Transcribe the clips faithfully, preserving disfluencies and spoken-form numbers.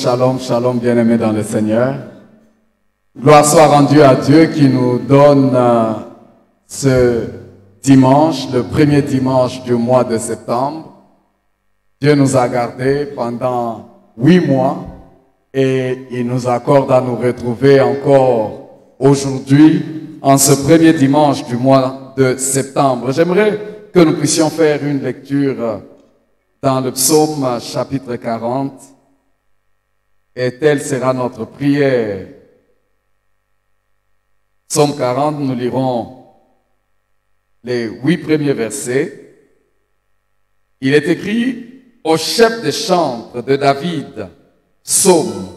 Shalom, shalom, bien-aimés dans le Seigneur. Gloire soit rendue à Dieu qui nous donne euh, ce dimanche, le premier dimanche du mois de septembre. Dieu nous a gardés pendant huit mois et il nous accorde à nous retrouver encore aujourd'hui, en ce premier dimanche du mois de septembre. J'aimerais que nous puissions faire une lecture dans le psaume chapitre quarante. Et telle sera notre prière. Psaume quarante, nous lirons les huit premiers versets. Il est écrit au chef des chantres de David, psaume.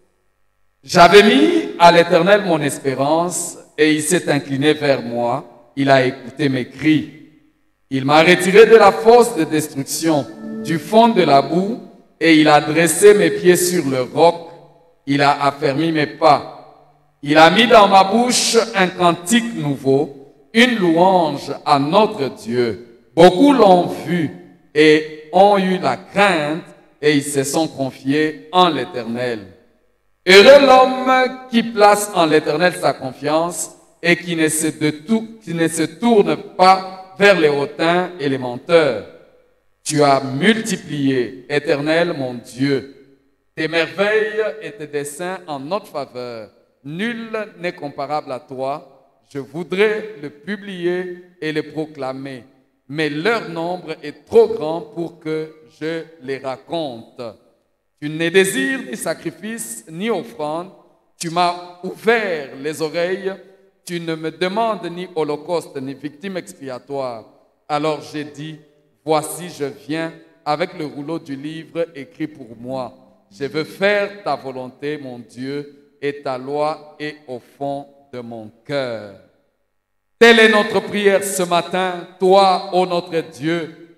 J'avais mis à l'Éternel mon espérance et il s'est incliné vers moi. Il a écouté mes cris. Il m'a retiré de la fosse de destruction, du fond de la boue, et il a dressé mes pieds sur le roc, il a affermi mes pas. Il a mis dans ma bouche un cantique nouveau, une louange à notre Dieu. Beaucoup l'ont vu et ont eu la crainte, et ils se sont confiés en l'Éternel. Heureux l'homme qui place en l'Éternel sa confiance et qui ne se, de tout, qui ne se tourne pas vers les hautains et les menteurs. Tu as multiplié, Éternel mon Dieu, tes merveilles et tes desseins en notre faveur. Nul n'est comparable à toi. Je voudrais le publier et le proclamer, mais leur nombre est trop grand pour que je les raconte. Tu ne désires ni sacrifice ni offrande. Tu m'as ouvert les oreilles. Tu ne me demandes ni holocauste ni victime expiatoire. Alors j'ai dit, voici, je viens avec le rouleau du livre écrit pour moi. Je veux faire ta volonté, mon Dieu, et ta loi est au fond de mon cœur. Telle est notre prière ce matin, toi, ô notre Dieu,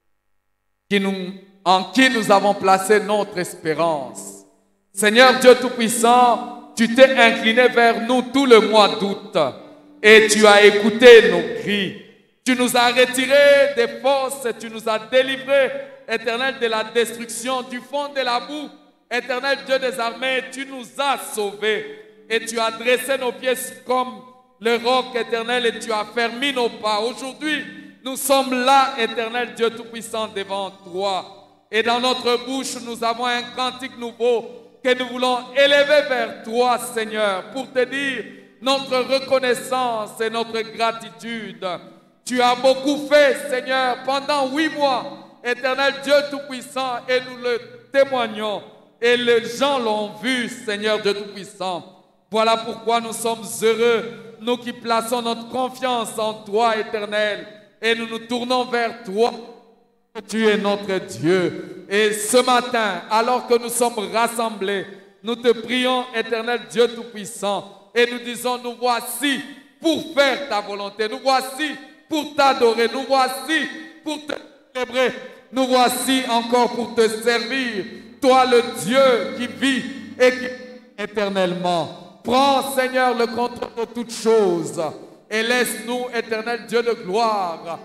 qui nous, en qui nous avons placé notre espérance. Seigneur Dieu Tout-Puissant, tu t'es incliné vers nous tout le mois d'août et tu as écouté nos cris. Tu nous as retirés des fosses, tu nous as délivrés, Éternel, de la destruction, du fond de la boue. Éternel Dieu des armées, tu nous as sauvés et tu as dressé nos pieds comme le roc, Éternel, et tu as fermé nos pas. Aujourd'hui, nous sommes là, Éternel Dieu Tout-Puissant, devant toi. Et dans notre bouche, nous avons un cantique nouveau que nous voulons élever vers toi, Seigneur, pour te dire notre reconnaissance et notre gratitude. Tu as beaucoup fait, Seigneur, pendant huit mois, Éternel Dieu Tout-Puissant, et nous le témoignons. Et les gens l'ont vu, Seigneur Dieu Tout-Puissant. Voilà pourquoi nous sommes heureux, nous qui plaçons notre confiance en toi, Éternel, et nous nous tournons vers toi. Tu es notre Dieu. Et ce matin, alors que nous sommes rassemblés, nous te prions, Éternel Dieu Tout-Puissant, et nous disons, nous voici pour faire ta volonté, nous voici pour t'adorer, nous voici pour te célébrer, nous voici encore pour te servir, toi le Dieu qui vit et qui vit éternellement. Prends, Seigneur, le contrôle de toutes choses et laisse-nous, Éternel Dieu de gloire,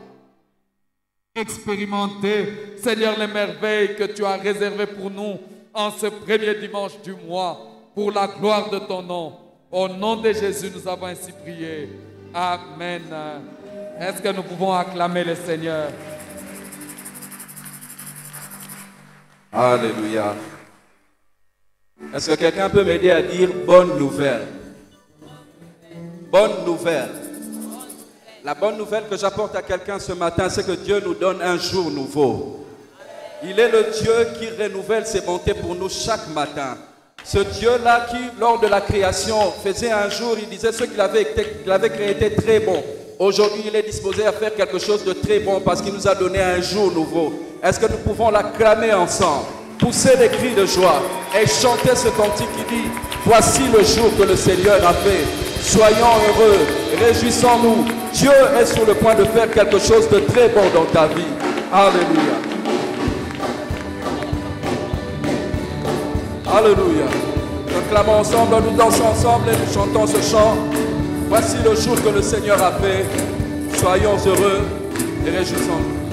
expérimenter, Seigneur, les merveilles que tu as réservées pour nous en ce premier dimanche du mois, pour la gloire de ton nom. Au nom de Jésus, nous avons ainsi prié. Amen. Est-ce que nous pouvons acclamer le Seigneur? Alléluia. Est-ce que quelqu'un peut m'aider à dire bonne nouvelle? Bonne nouvelle. La bonne nouvelle que j'apporte à quelqu'un ce matin, c'est que Dieu nous donne un jour nouveau. Il est le Dieu qui renouvelle ses bontés pour nous chaque matin. Ce Dieu-là qui, lors de la création, faisait un jour, il disait ce qu'il avait, été, qu'il avait créé était très bon. Aujourd'hui, il est disposé à faire quelque chose de très bon parce qu'il nous a donné un jour nouveau. Est-ce que nous pouvons l'acclamer ensemble, pousser des cris de joie et chanter ce cantique qui dit « Voici le jour que le Seigneur a fait. Soyons heureux, réjouissons-nous. Dieu est sur le point de faire quelque chose de très bon dans ta vie. » Alléluia. Alléluia. Nous clamons ensemble, nous dansons ensemble et nous chantons ce chant. Voici le jour que le Seigneur a fait. Soyons heureux et réjouissons-nous.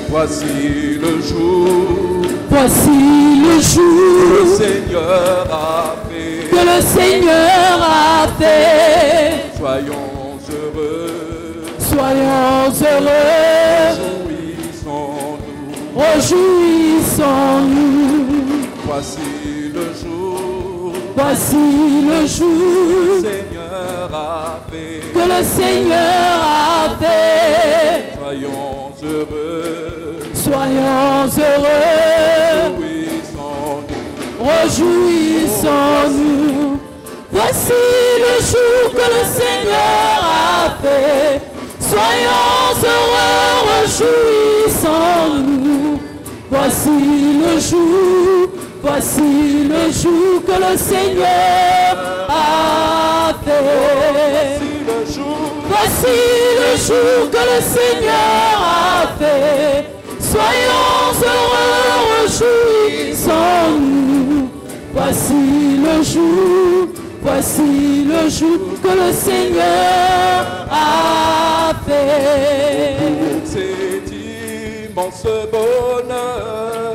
Voici le jour Voici le que le jour Seigneur a fait. que le Seigneur a fait. Soyons heureux, Soyons heureux, jouissons-nous. réjouissons-nous. Voici le jour Voici le que jour le Seigneur a fait. que le Seigneur a fait. Soyons heureux, Soyons heureux, jouissons-nous. réjouissons-nous. Voici le jour que le Seigneur a fait. Soyons heureux, réjouissons-nous. Voici le jour, voici le jour que le Seigneur a fait. Voici le jour, Voici le jour que le Seigneur a fait. Soyons heureux, réjouissons-nous. Voici le jour, voici le jour que le Seigneur a fait. pour cet immense bonheur.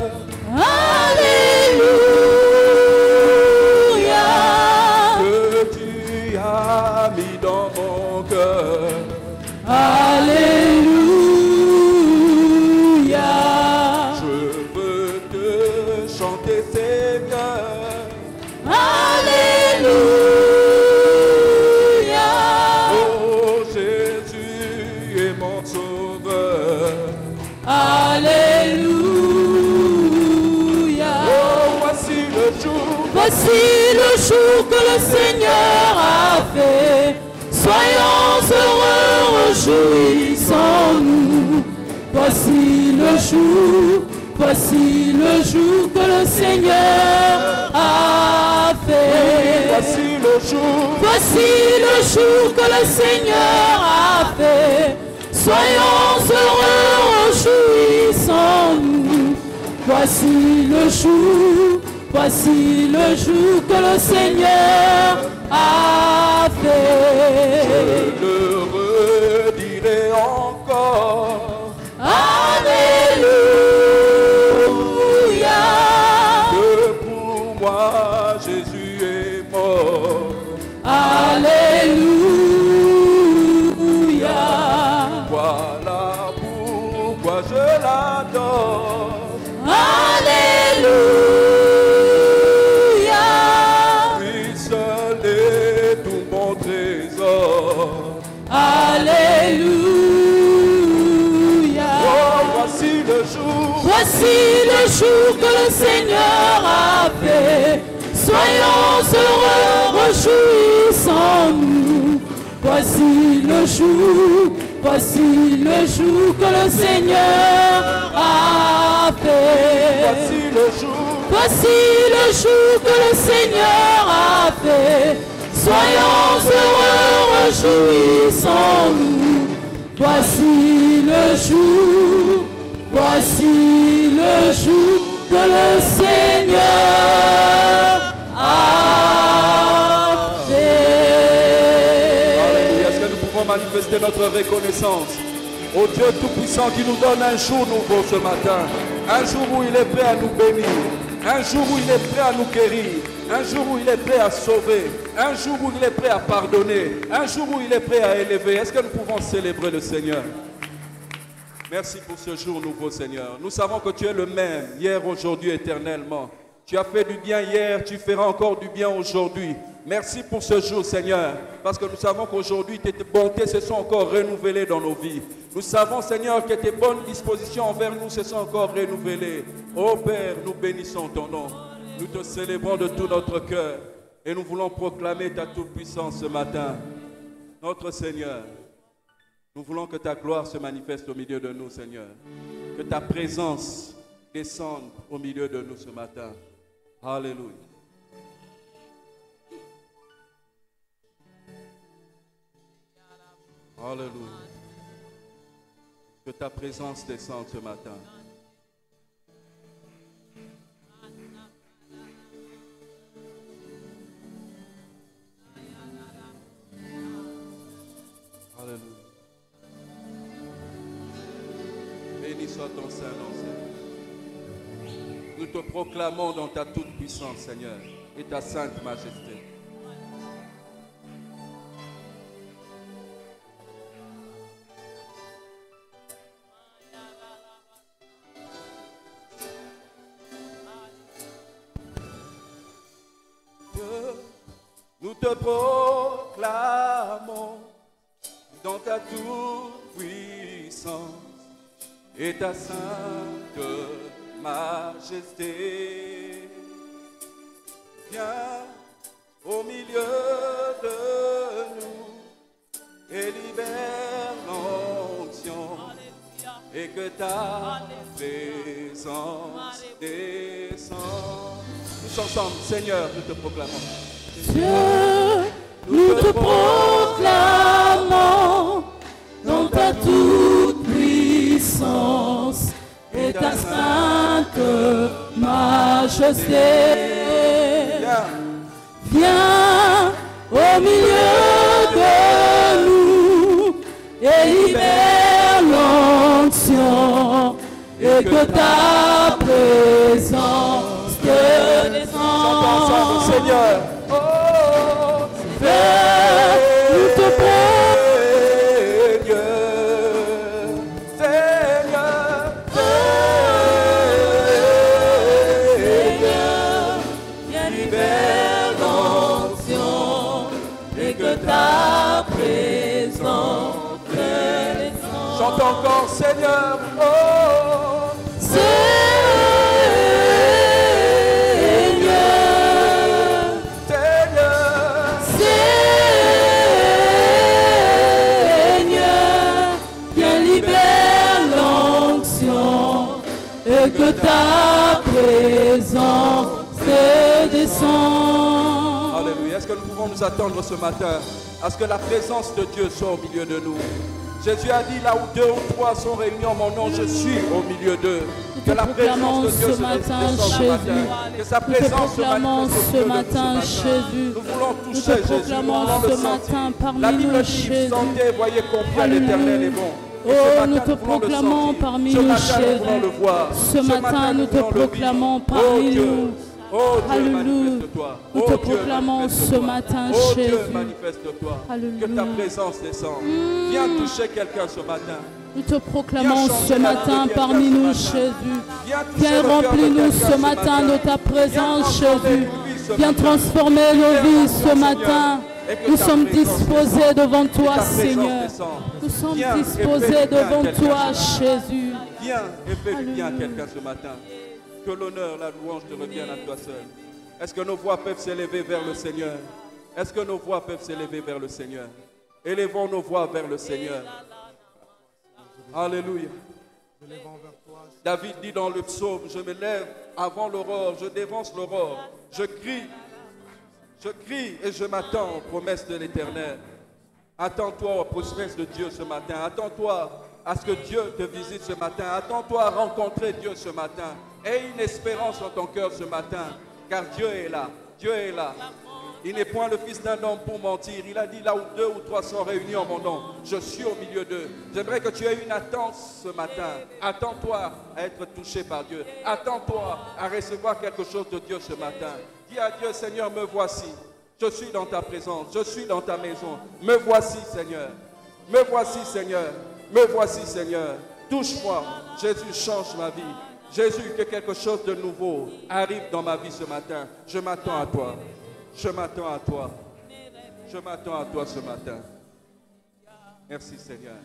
Alléluia. Que tu as mis dans mon cœur. Alléluia. Je veux te chanter, Seigneur. Alléluia. Oh Jésus est mon sauveur. Alléluia. Oh, voici le jour, Voici le jour que le Seigneur a fait. Soyons heureux, réjouissons-nous. Voici le jour, voici le jour que le Seigneur a fait. voici le jour, Voici le jour que le Seigneur a fait. Soyons heureux, réjouissons-nous. Voici le jour, voici le jour que le Seigneur a fait. je le redirai encore. Alléluia. Que pour moi Jésus est mort. Alléluia. Voilà pourquoi je l'adore. Alléluia. Lui seul est tout mon trésor. Alléluia. Oh, voici le jour, Voici le jour que le Seigneur a fait. Soyons heureux, réjouissons-nous. Voici le jour, voici le jour que le Seigneur a fait. voici le jour, Voici le jour que le Seigneur a fait. Soyons heureux, réjouissons-nous. Voici le jour, voici le jour que le Seigneur a fait. alléluia. Est-ce que nous pouvons manifester notre reconnaissance au Dieu Tout-Puissant qui nous donne un jour nouveau ce matin, un jour où il est prêt à nous bénir, un jour où il est prêt à nous guérir, un jour où il est prêt à sauver, un jour où il est prêt à pardonner, un jour où il est prêt à élever. Est-ce que nous pouvons célébrer le Seigneur? Merci pour ce jour nouveau, Seigneur. Nous savons que tu es le même, hier, aujourd'hui, éternellement. Tu as fait du bien hier, tu feras encore du bien aujourd'hui. Merci pour ce jour, Seigneur, parce que nous savons qu'aujourd'hui, tes bontés se sont encore renouvelées dans nos vies. Nous savons, Seigneur, que tes bonnes dispositions envers nous se sont encore renouvelées. Ô Père, nous bénissons ton nom. Nous te célébrons de tout notre cœur et nous voulons proclamer ta toute-puissance ce matin. Notre Seigneur, nous voulons que ta gloire se manifeste au milieu de nous, Seigneur. Que ta présence descende au milieu de nous ce matin. Alléluia. Alléluia. Que ta présence descende ce matin. Alléluia. Béni Béni soit ton Saint-Nom, Seigneur. Nous te proclamons dans ta toute-puissance, Seigneur, et ta sainte majesté. Nous te proclamons dans ta toute-puissance et ta sainte majesté. Viens au milieu de nous et libère l'onction et que ta présence descende. Tous ensemble, Seigneur, nous te proclamons. Dieu, nous te proclamons dans ta toute-puissance et ta sainte majesté. Viens au milieu de nous et libère l'onction et que ta présence te descende. Seigneur. Nous te Seigneur, Seigneur, viens libère l'onction et que ta présence descende. Chante encore, Seigneur, oh, que ta présence descend. Alléluia. Est-ce que nous pouvons nous attendre ce matin à ce que la présence de Dieu soit au milieu de nous? Jésus a dit, là où deux ou trois sont réunis en mon nom, je suis au milieu d'eux. Que la présence de Dieu ce matin, descende ce matin. Que sa présence se manifeste ce matin, Jésus. Nous voulons Nous toucher te Jésus. Nous proclamons voulons ce le matin sentir. parmi La Bible nous, dit, Jésus. sentez, voyez combien l'Éternel est bon. Oh, nous te proclamons parmi nous, Jésus. Ce matin, nous te proclamons parmi nous. Oh Dieu, Alléluia. manifeste-toi. Nous Oh te Dieu, proclamons ce manifeste-toi. matin, Oh Dieu, Jésus. manifeste-toi. Alléluia. Que ta présence descende. Viens toucher quelqu'un ce matin. Nous te proclamons ce matin parmi nous, Jésus. Viens remplis-nous ce matin de ta présence, Jésus. Viens transformer nos vies ce matin. Nous sommes disposés devant toi, Seigneur. Nous sommes disposés devant toi, Jésus. Viens et fais du bien à quelqu'un ce matin. Que l'honneur, la louange te revienne à toi seul. Est-ce que nos voix peuvent s'élever vers le Seigneur? Est-ce que nos voix peuvent s'élever vers le Seigneur? Élevons nos voix vers le Seigneur. Alléluia. David dit dans le psaume, je me lève avant l'aurore, je dévance l'aurore, je crie, je crie et je m'attends aux promesses de l'Éternel. Attends-toi aux promesses de Dieu ce matin. Attends-toi à ce que Dieu te visite ce matin. Attends-toi à rencontrer Dieu ce matin. Aie une espérance en ton cœur ce matin, car Dieu est là. Dieu est là. Il n'est point le fils d'un homme pour mentir. Il a dit là où deux ou trois sont réunis en mon nom, je suis au milieu d'eux. J'aimerais que tu aies une attente ce matin. Attends-toi à être touché par Dieu. Attends-toi à recevoir quelque chose de Dieu ce matin. Dis à Dieu, Seigneur, me voici. Je suis dans ta présence. Je suis dans ta maison. Me voici, Seigneur. Me voici, Seigneur. Me voici, Seigneur. Touche-moi. Jésus, change ma vie. Jésus, que quelque chose de nouveau arrive dans ma vie ce matin. Je m'attends à toi. Je m'attends à toi. Je m'attends à toi ce matin. Merci Seigneur.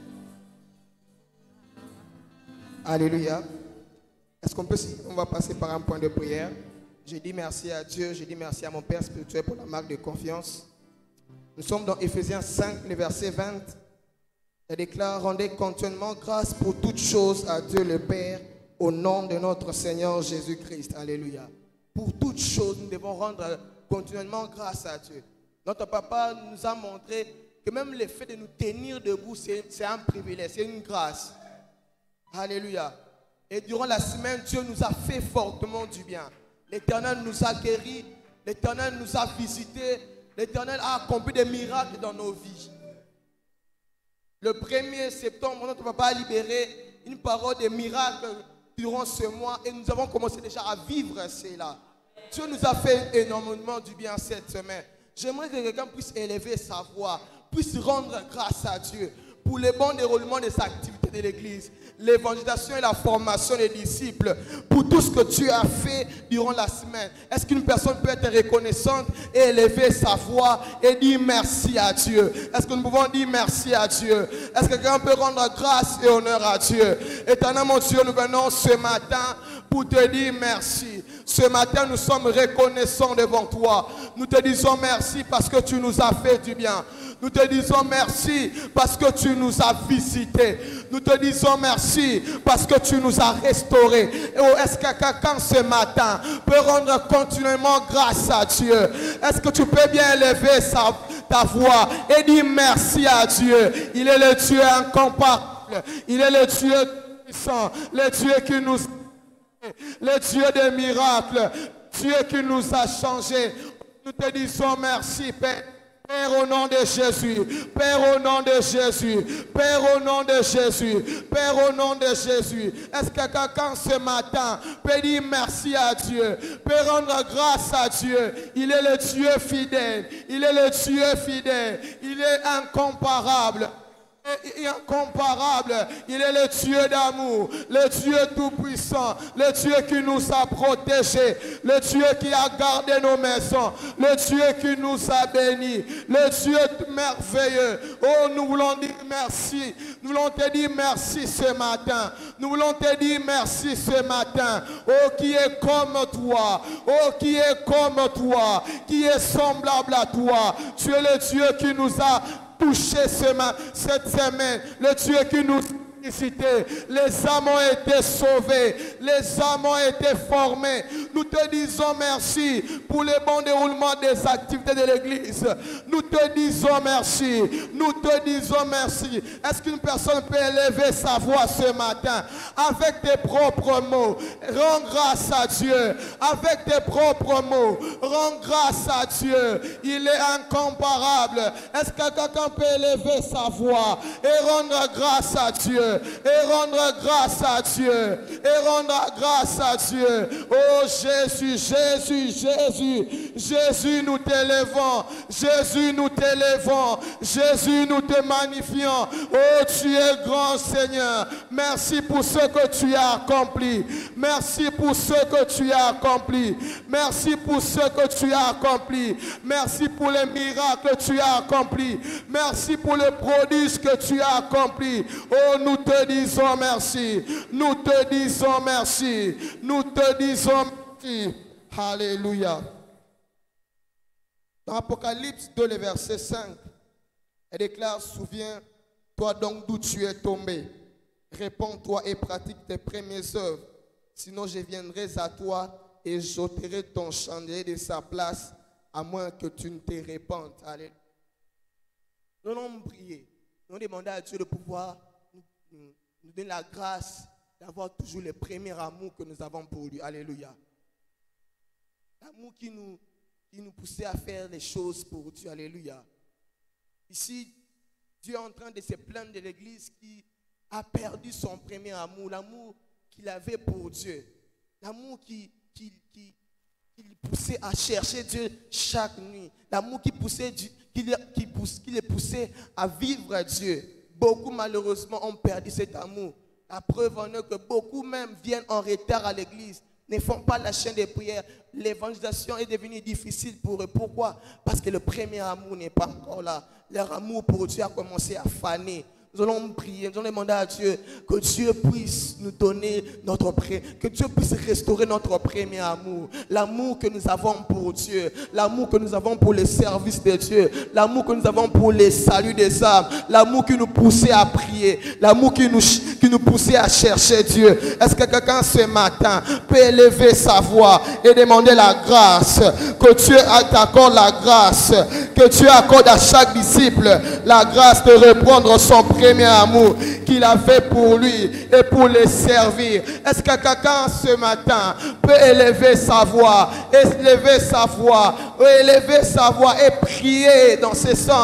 Alléluia. Est-ce qu'on peut, on va passer par un point de prière. Je dis merci à Dieu, je dis merci à mon Père spirituel pour la marque de confiance. Nous sommes dans Éphésiens cinq, le verset vingt. Elle déclare, rendez continuellement grâce pour toutes choses à Dieu le Père, au nom de notre Seigneur Jésus-Christ. Alléluia. Pour toutes choses, nous devons rendre continuellement grâce à Dieu. Notre papa nous a montré que même le fait de nous tenir debout, c'est un privilège, c'est une grâce. Alléluia. Et durant la semaine, Dieu nous a fait fortement du bien. L'Éternel nous a guéris, l'Éternel nous a visités, l'Éternel a accompli des miracles dans nos vies. Le premier septembre, notre papa a libéré une parole de miracle durant ce mois et nous avons commencé déjà à vivre cela. Dieu nous a fait énormément du bien cette semaine. J'aimerais que quelqu'un puisse élever sa voix, puisse rendre grâce à Dieu pour le bon déroulement des activités de l'Église, l'évangélisation et la formation des disciples, pour tout ce que Dieu a fait durant la semaine. Est-ce qu'une personne peut être reconnaissante et élever sa voix et dire merci à Dieu? Est-ce que nous pouvons dire merci à Dieu? Est-ce que quelqu'un peut rendre grâce et honneur à Dieu? Éternel mon Dieu, nous venons ce matin pour te dire merci. Ce matin, nous sommes reconnaissants devant toi. Nous te disons merci parce que tu nous as fait du bien. Nous te disons merci parce que tu nous as visités. Nous te disons merci parce que tu nous as restaurés. Oh, est-ce que quelqu'un ce matin peut rendre continuellement grâce à Dieu? Est-ce que tu peux bien élever sa, ta voix et dire merci à Dieu? Il est le Dieu incomparable. Il est le Dieu puissant. Le Dieu qui nous... Le Dieu des miracles. Dieu qui nous a changés. Nous te disons merci, Père. Père, au nom de Jésus, Père, au nom de Jésus, Père, au nom de Jésus, Père, au nom de Jésus. Est-ce que quelqu'un ce matin peut dire merci à Dieu, peut rendre grâce à Dieu? Il est le Dieu fidèle, il est le Dieu fidèle, il est incomparable. Incomparable, il est le Dieu d'amour, le Dieu tout-puissant, le Dieu qui nous a protégés, le Dieu qui a gardé nos maisons, le Dieu qui nous a bénis, le Dieu merveilleux. Oh, nous voulons dire merci, nous voulons te dire merci ce matin, nous voulons te dire merci ce matin. Oh, qui est comme toi, oh, qui est comme toi, qui est semblable à toi. Tu es le Dieu qui nous a touché cette semaine, le Dieu qui nous a félicité. Les âmes ont été sauvées, les âmes ont été formées. Nous te disons merci pour le bon déroulement des activités de l'Église. Nous te disons merci, nous te disons merci. Est-ce qu'une personne peut élever sa voix ce matin avec tes propres mots? Rends grâce à Dieu avec tes propres mots. Rends grâce à Dieu, il est incomparable. Est-ce que quelqu'un peut élever sa voix et rendre grâce à Dieu? Et rendre grâce à Dieu. Et rendre grâce à Dieu. Oh Jésus, Jésus, Jésus. Jésus, nous t'élevons. Jésus, nous t'élevons. Jésus, nous te magnifions. Oh, tu es grand Seigneur. Merci pour ce que tu as accompli. Merci pour ce que tu as accompli. Merci pour ce que tu as accompli. Merci pour les miracles que tu as accomplis. Merci pour les prodiges que tu as accomplis. Oh, nous te disons merci. Nous te disons merci. Nous te disons merci. Alléluia. Dans Apocalypse deux, le verset cinq, elle déclare: souviens-toi donc d'où tu es tombé. Réponds-toi et pratique tes premières œuvres. Sinon je viendrai à toi et j'ôterai ton chandelier de sa place, à moins que tu ne te répandes. Alléluia. Nous allons prier. Nous allons demander à Dieu de pouvoir nous, nous, nous donner la grâce d'avoir toujours le premier amour que nous avons pour lui. Alléluia. L'amour qui nous, qui nous poussait à faire les choses pour Dieu. Alléluia. Ici, Dieu est en train de se plaindre de l'Église qui a perdu son premier amour, l'amour qu'il avait pour Dieu. L'amour qui, qui, qui, qui le poussait à chercher Dieu chaque nuit. L'amour qui, poussait, qui, qui, pousse, qui les poussait à vivre Dieu. Beaucoup malheureusement ont perdu cet amour. La preuve en est que beaucoup même viennent en retard à l'église, ne font pas la chaîne de prière. L'évangélisation est devenue difficile pour eux. Pourquoi? Parce que le premier amour n'est pas encore là. Leur amour pour Dieu a commencé à faner. Nous allons prier, nous allons demander à Dieu que Dieu puisse nous donner notre prêt, que Dieu puisse restaurer notre premier amour, l'amour que nous avons pour Dieu, l'amour que nous avons pour le service de Dieu, l'amour que nous avons pour le salut des âmes, l'amour qui nous poussait à prier, l'amour qui nous, qui nous poussait à chercher Dieu. Est-ce que quelqu'un ce matin peut élever sa voix et demander la grâce, que Dieu t'accorde la grâce, que Dieu accorde à chaque disciple la grâce de reprendre son premier amour qu'il a fait pour lui et pour les servir. Est-ce que quelqu'un ce matin peut élever sa voix, élever sa voix, élever sa voix et prier dans ce sens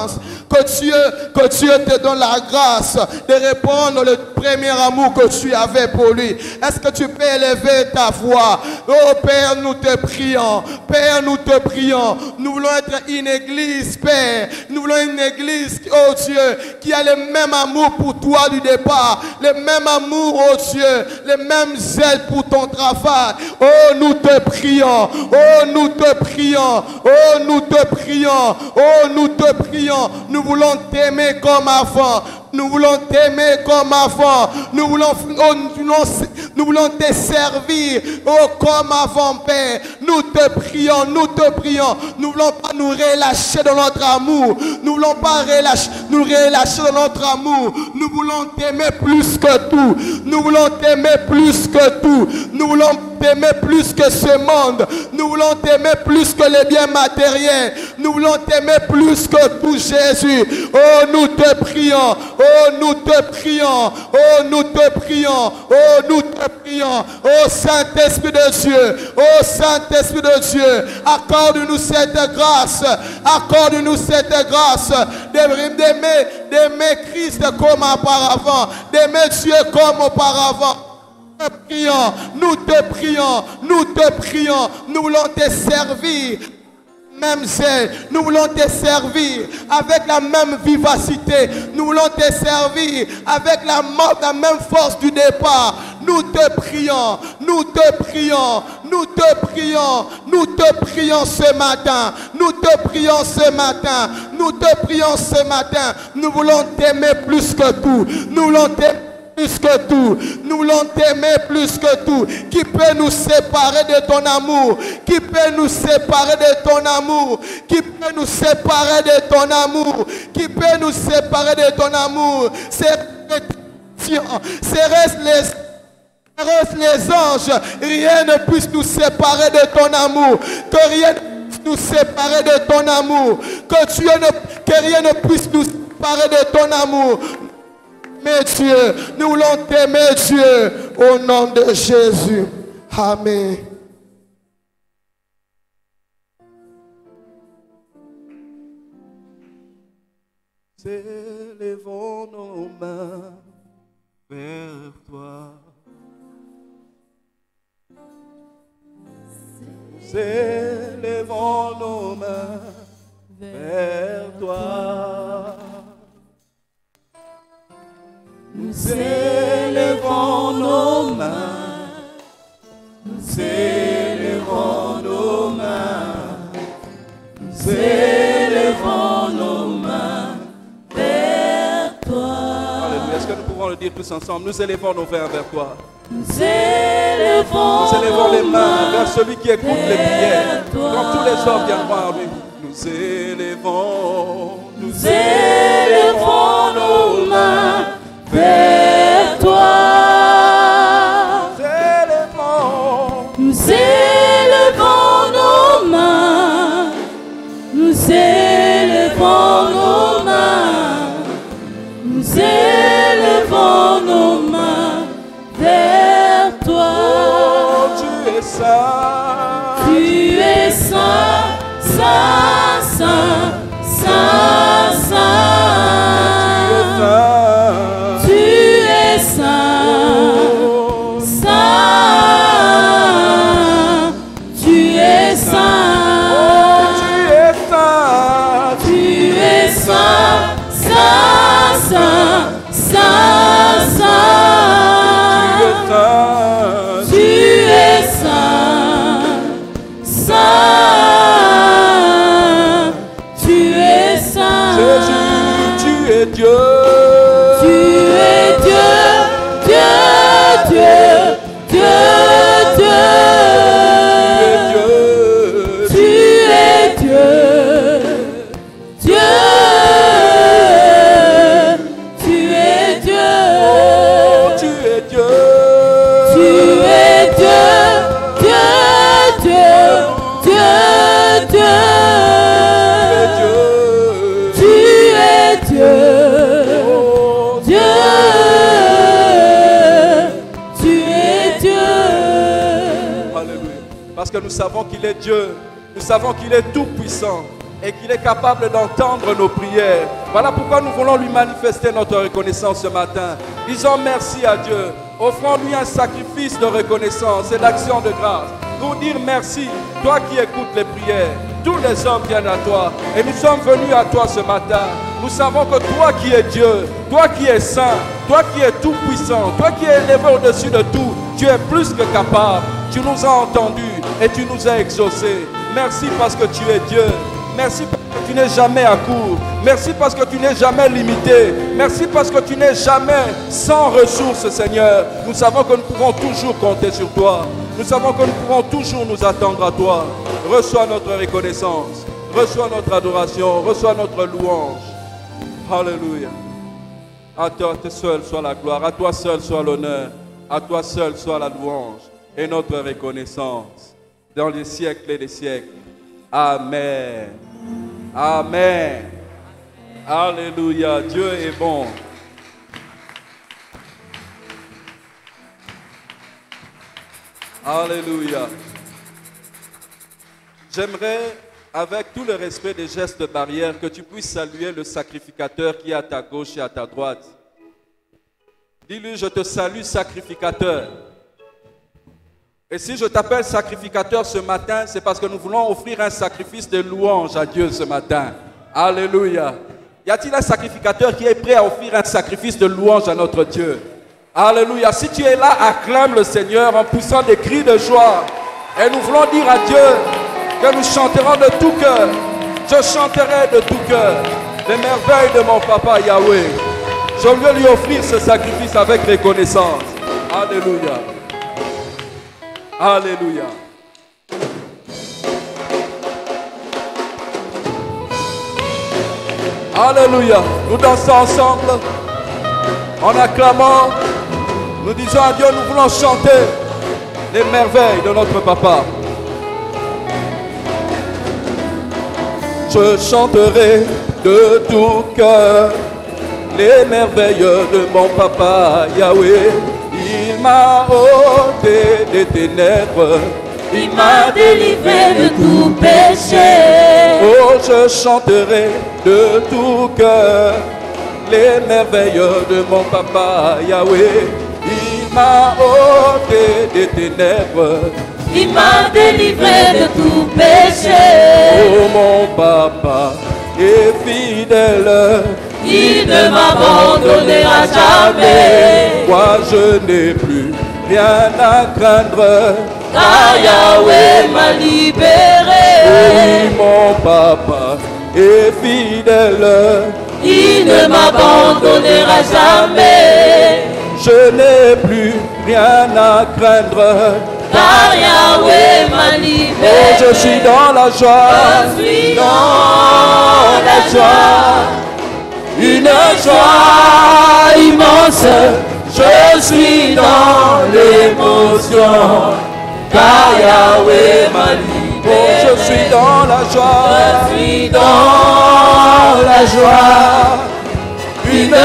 Que Dieu, que Dieu te donne la grâce de répondre le premier amour que tu avais pour lui. Est-ce que tu peux élever ta voix? Oh Père, nous te prions. Père, nous te prions. Nous voulons être une église, Père. Nous voulons une église, oh Dieu, qui a le même amour pour toi du départ. Le même amour, oh Dieu. Le même zèle pour ton travail. Oh, nous te prions. Oh, nous te prions. Oh, nous te prions. Oh, nous te prions. Nous voulons t'aimer comme avant. Nous voulons t'aimer comme avant. Nous voulons, oh, nous voulons, nous voulons te servir, oh, comme avant, Père. Nous te prions, nous te prions. Nous ne voulons pas nous relâcher dans notre amour. Nous ne voulons pas relâcher, nous relâcher dans notre amour. Nous voulons t'aimer plus que tout. Nous voulons t'aimer plus que tout. Nous voulons t'aimer plus que ce monde. Nous voulons t'aimer plus que les biens matériels. Nous voulons t'aimer plus que tout, Jésus. Oh, nous te prions. Oh, nous te prions. Oh, nous te prions. Oh, nous te prions. Oh, Saint-Esprit de Dieu. Oh, Saint-Esprit de Dieu. Accorde-nous cette grâce. Accorde-nous cette grâce d'aimer, d'aimer Christ comme auparavant. D'aimer Dieu comme auparavant. Nous te prions, nous te prions, nous te prions. Nous voulons te servir. Même zèle, nous voulons te servir avec la même vivacité. Nous voulons te servir avec la, la même force du départ. Nous te prions, nous te prions, nous te prions, nous te prions ce matin. Nous te prions ce matin. Nous te prions ce matin. Nous voulons t'aimer plus que tout. Nous voulons t'aimer plus que tout. Nous voulons t'aimer plus que tout. Qui peut nous séparer de ton amour? Qui peut nous séparer de ton amour? Qui peut nous séparer de ton amour? Qui peut nous séparer de ton amour? C'est reste les, reste les anges. Rien ne puisse nous séparer de ton amour. Que rien ne puisse nous séparer de ton amour. Que, Dieu ne, que rien ne puisse nous séparer de ton amour. Mais Dieu, nous voulons t'aimer, Dieu, au nom de Jésus. Amen. Élevons nos mains vers toi. Élevons nos mains vers toi. Nous élevons nos mains, nous élevons nos mains, nous élevons nos mains vers toi. Alléluia. Est-ce que nous pouvons le dire tous ensemble? Nous élevons nos mains vers toi. Nous élevons, nous élevons les mains vers celui qui écoute les prières. Quand tous les hommes viendront à lui, nous élevons, nous élevons nos mains vers toi. Nous élevons nos mains, nous élevons nos mains, nous élevons nos mains vers toi. Oh, tu es saint, tu es saint, saint, saint, saint, saint. Nous savons qu'il est Dieu, nous savons qu'il est tout puissant et qu'il est capable d'entendre nos prières. Voilà pourquoi nous voulons lui manifester notre reconnaissance ce matin. Disons merci à Dieu. Offrons-lui un sacrifice de reconnaissance et d'action de grâce. Pour dire merci, toi qui écoutes les prières. Tous les hommes viennent à toi. Et nous sommes venus à toi ce matin. Nous savons que toi qui es Dieu, toi qui es saint, toi qui es tout puissant, toi qui es élevé au-dessus de tout, tu es plus que capable. Tu nous as entendus et tu nous as exaucés. Merci parce que tu es Dieu. Merci parce que tu n'es jamais à court. Merci parce que tu n'es jamais limité. Merci parce que tu n'es jamais sans ressources, Seigneur. Nous savons que nous pouvons toujours compter sur toi. Nous savons que nous pouvons toujours nous attendre à toi. Reçois notre reconnaissance. Reçois notre adoration. Reçois notre louange. Alléluia. À toi seul soit la gloire. À toi seul soit l'honneur. À toi seul soit la louange. Et notre reconnaissance. Dans les siècles et les siècles. Amen. Amen. Alléluia. Dieu est bon. Alléluia. J'aimerais, avec tout le respect des gestes barrières, que tu puisses saluer le sacrificateur qui est à ta gauche et à ta droite. Dis-lui, je te salue, sacrificateur. Et si je t'appelle sacrificateur ce matin, c'est parce que nous voulons offrir un sacrifice de louange à Dieu ce matin. Alléluia. Y a-t-il un sacrificateur qui est prêt à offrir un sacrifice de louange à notre Dieu? Alléluia. Si tu es là, acclame le Seigneur en poussant des cris de joie. Et nous voulons dire à Dieu que nous chanterons de tout cœur. Je chanterai de tout cœur les merveilles de mon papa Yahweh. Je veux lui offrir ce sacrifice avec reconnaissance. Alléluia. Alléluia. Alléluia. Nous dansons ensemble en acclamant. Nous disons à Dieu, nous voulons chanter les merveilles de notre papa. Je chanterai de tout cœur les merveilles de mon papa Yahweh. Il m'a ôté des ténèbres. Il m'a délivré de tout péché. Oh, je chanterai de tout cœur les merveilles de mon papa Yahweh. Il m'a ôté des ténèbres. Il m'a délivré de tout péché. Oh, mon papa est fidèle. Il ne m'abandonnera jamais. Moi je n'ai plus rien à craindre, car Yahweh m'a libéré. Oui, mon papa est fidèle. Il ne m'abandonnera jamais. Je n'ai plus rien à craindre, car Yahweh m'a libéré. Oh, je suis dans la joie. Je suis dans la joie. Une joie immense, je suis dans l'émotion, car Yahweh m'a libéré. Oh, je suis dans la joie. Je suis dans la joie. Une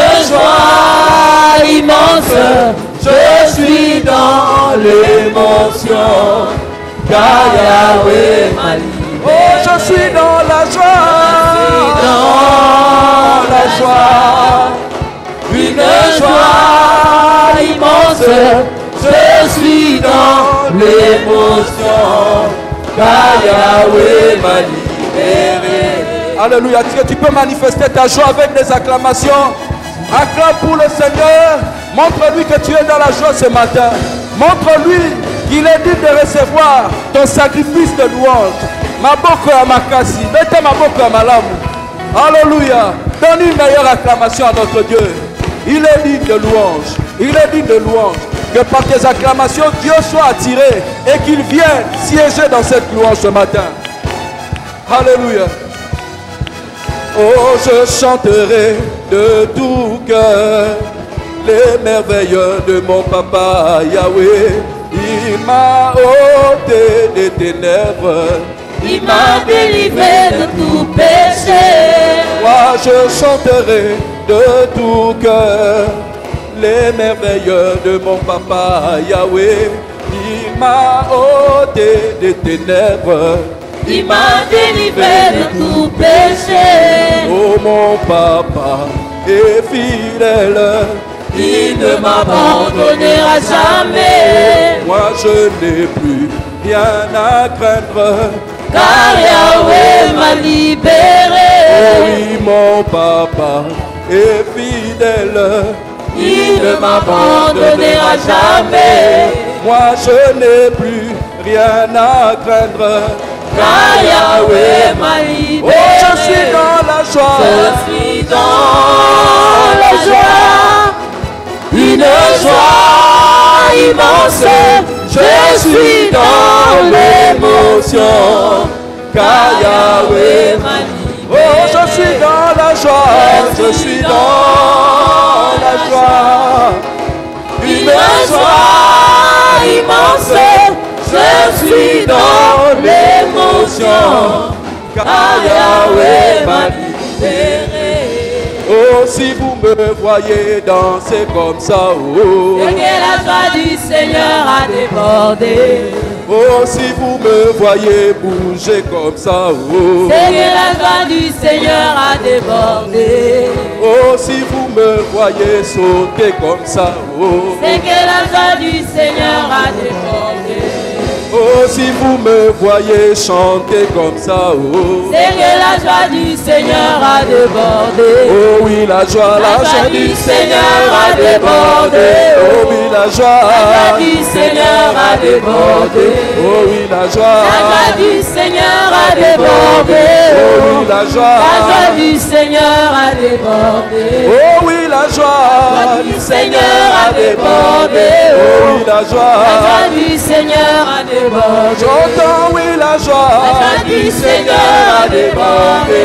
joie immense, je suis dans l'émotion, car Yahweh m'a libéré. Oh, je suis dans la joie. Je suis dans la joie. Une joie immense, je suis dans l'émotion, car Yahweh m'a libéré. Alléluia. Est-ce que tu peux manifester ta joie avec des acclamations? Acclame pour le Seigneur. Montre-lui que tu es dans la joie ce matin. Montre-lui qu'il est digne de recevoir ton sacrifice de louange. Maboko ya makasi, bete maboko ya malamu. Alléluia. Donne une meilleure acclamation à notre Dieu. Il est digne de louange. Il est digne de louange. Que par tes acclamations, Dieu soit attiré et qu'il vienne siéger dans cette louange ce matin. Alléluia. Oh, je chanterai de tout cœur les merveilles de mon papa Yahweh. Il m'a ôté des ténèbres. Il m'a délivré de tout péché. Moi je chanterai de tout cœur les merveilles de mon papa Yahweh. Il m'a ôté des ténèbres. il m'a délivré de tout péché. Oh mon papa est fidèle, Il ne m'abandonnera jamais. moi je n'ai plus rien à craindre, Car Yahweh m'a oh libéré. oui mon papa est fidèle, Il ne m'abandonnera jamais. moi je n'ai plus rien à craindre, Car Yahweh m'a oh libéré. je suis dans la joie, Je suis dans la joie, une joie immense. Je suis dans l'émotion, car Yahweh m'a oh libéré. je suis dans la joie, je suis dans la joie, Une joie immense. Je suis dans l'émotion, car Yahweh m'a libéré. oh si vous me voyez danser comme ça, oh, Et que la joie du Seigneur a débordé. oh si vous me voyez bouger comme ça, oh, Et que la joie du Seigneur a débordé. oh si vous me voyez sauter comme ça, oh, C'est que la joie du Seigneur a débordé. oh si vous me voyez chanter comme ça, oh, C'est que la joie du Seigneur a débordé. oh oui la joie, la joie du Seigneur a débordé, oh oui la La joie, joie du Seigneur a débordé. oh oui la joie, La joie du Seigneur a débordé. oh oui la La joie, joie du Seigneur a débordé. oh oui la La joie, joie du Seigneur a débordé. oh oui la La joie, joie du Seigneur a débordé. j'entends oui la La joie, joie du Seigneur a débordé.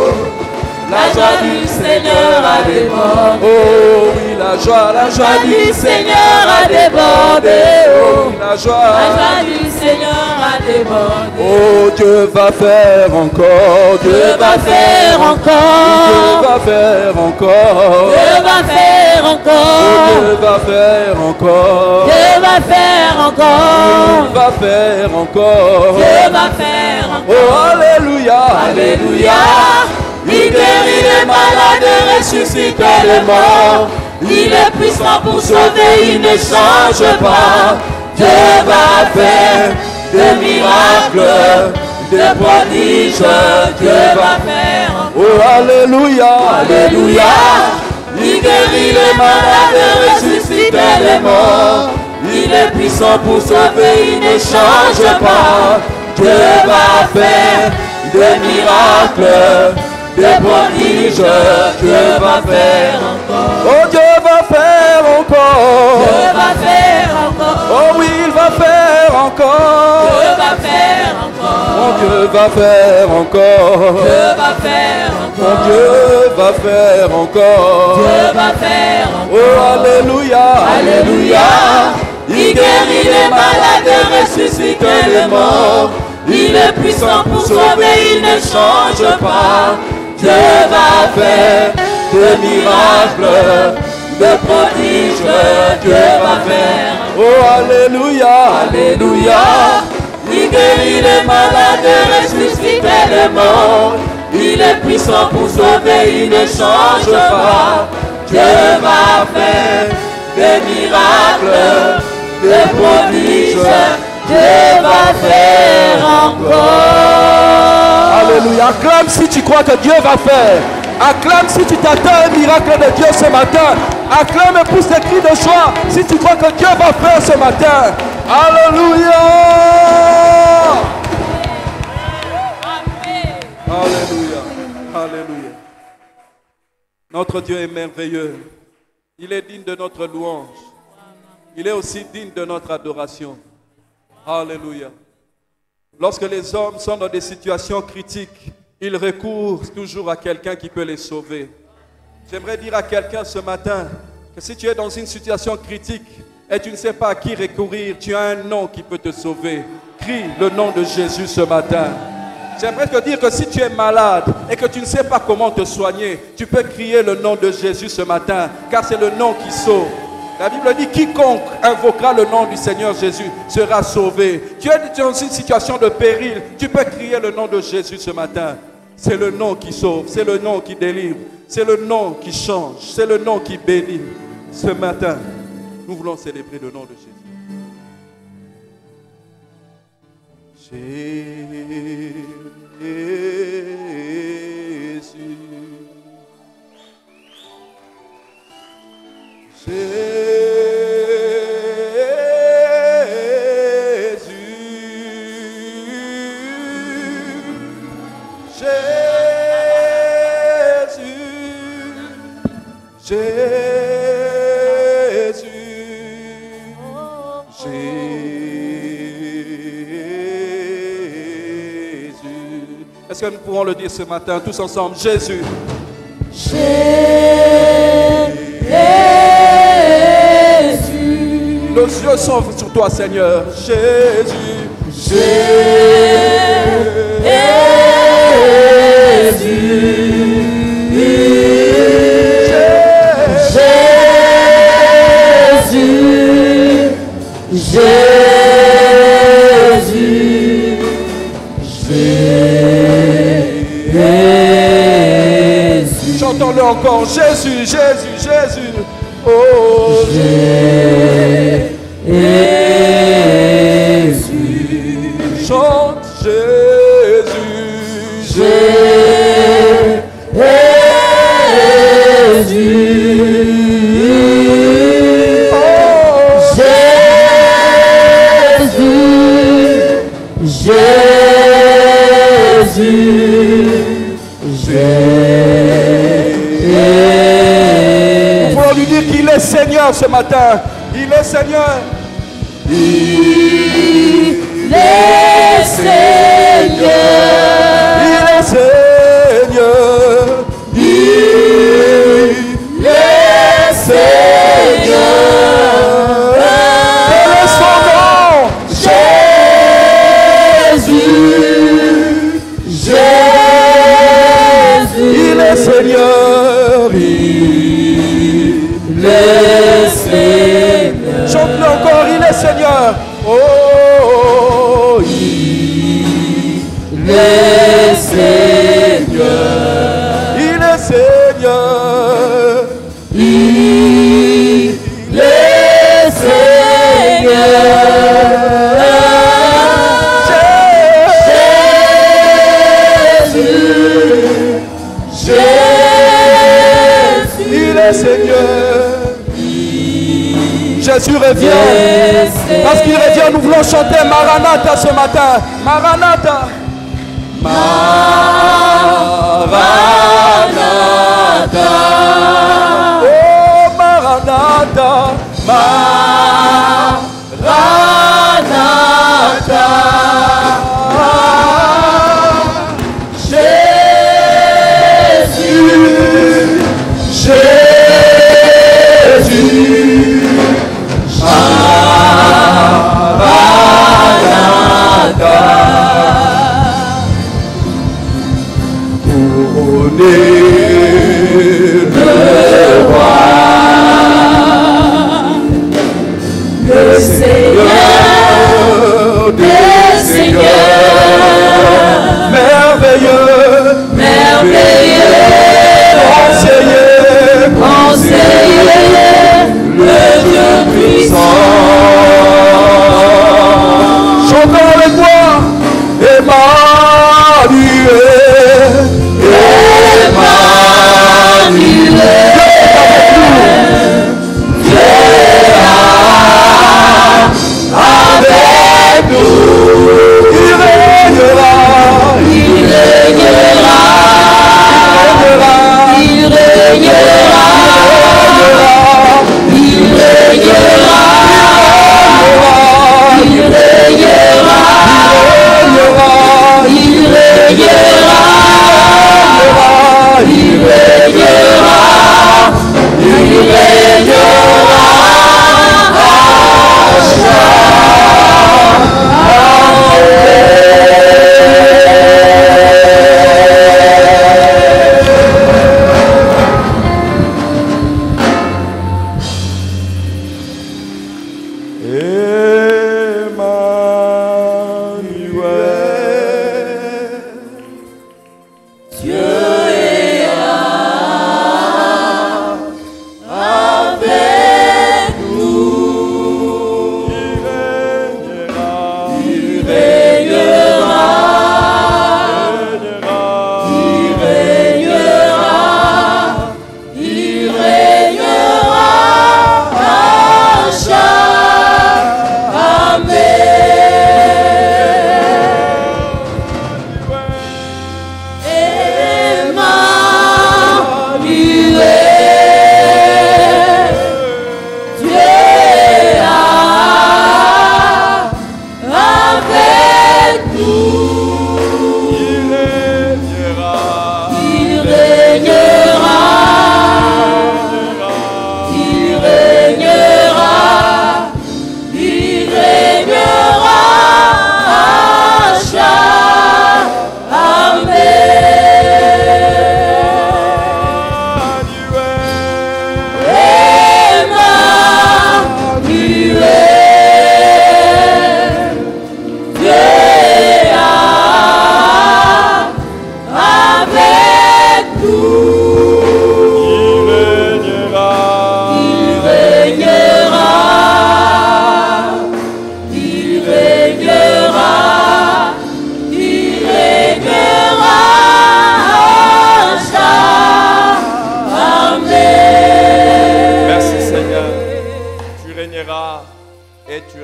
La joie du Seigneur a débordé. oh oui la joie, la La joie joie du du Seigneur a débordé. oh la La joie, joie du Seigneur a débordé. oh Dieu va faire encore, Dieu Dieu va faire Dieu encore. va faire encore, Dieu va faire oh encore. Dieu va faire encore, Dieu va faire encore. il va faire encore, Dieu va faire encore. oh alléluia, Alléluia. Il guérit les malades et ressuscite les morts. Il est puissant pour sauver, il ne change pas. Dieu va faire des miracles, des prodiges. Dieu va faire. oh alléluia, Alléluia. Il guérit les malades et ressuscite les morts. Il est puissant pour sauver, il ne change pas. Dieu va faire des miracles, des prodiges. Dieu va faire encore. oh Dieu va faire encore, Dieu va faire encore. oh oui il va faire encore, Dieu va faire encore. mon Dieu va faire encore, Dieu va faire mon encore. Dieu va faire encore, Dieu va faire encore. oh alléluia, Alléluia. Il guérit les malades et ressuscite les morts. Il est puissant pour sauver, il ne change pas. Dieu va faire des miracles, des prodiges. Dieu va faire. oh alléluia, Alléluia. Il guérit les malades et ressuscite les morts. Il est puissant pour sauver, il ne change pas. Dieu va faire des miracles, des prodiges. Dieu va faire encore. alléluia, acclame si tu crois que Dieu va faire, acclame si tu t'attends un miracle de Dieu ce matin, acclame et pousse des cris de joie si tu crois que Dieu va faire ce matin, alléluia, alléluia, alléluia. Notre Dieu est merveilleux, il est digne de notre louange, il est aussi digne de notre adoration. Alléluia. Lorsque les hommes sont dans des situations critiques, ils recourent toujours à quelqu'un qui peut les sauver. J'aimerais dire à quelqu'un ce matin que si tu es dans une situation critique et tu ne sais pas à qui recourir, tu as un nom qui peut te sauver. Crie le nom de Jésus ce matin. J'aimerais te dire que si tu es malade et que tu ne sais pas comment te soigner, tu peux crier le nom de Jésus ce matin, car c'est le nom qui sauve. La Bible dit quiconque invoquera le nom du Seigneur Jésus sera sauvé. Tu es dans une situation de péril, tu peux crier le nom de Jésus ce matin. C'est le nom qui sauve, c'est le nom qui délivre, c'est le nom qui change, c'est le nom qui bénit. Ce matin, nous voulons célébrer le nom de Jésus. Jésus. Est-ce que nous pouvons le dire ce matin tous ensemble? Jésus. Jésus. Nos yeux sont sur toi, Seigneur. Jésus. Jésus. Jésus. Jésus. Chantons-le encore. Jésus, Jésus, Jésus. Oh, Jésus. Chante Jésus. Jésus. Nous voulons lui dire qu'il est Seigneur ce matin. Il est Seigneur. Il est Seigneur. Il est Seigneur. Il est Seigneur. Quel est son nom? Jésus. Jésus. Il est Seigneur. Il est Seigneur. Chante-le encore, il est Seigneur. Oh, il est Seigneur. il est Seigneur. Il est Seigneur. Jésus. Jésus. Il est Seigneur. Jésus revient. Parce qu'il revient, nous voulons chanter Maranatha ce matin. Maranatha. Maranatha. Oh, Maranatha. Maranatha. Jésus. Jésus. Maranatha. Couronné le roi, le Seigneur des Seigneurs, merveilleux, merveilleux, conseiller, conseiller, le Dieu puissant. Chantons avec moi, Emmanuel, Emmanuel, Dieu avec nous. il régnera, Il régnera, il régnera, il régnera, il régnera, il régnera, il régnera, il régnera à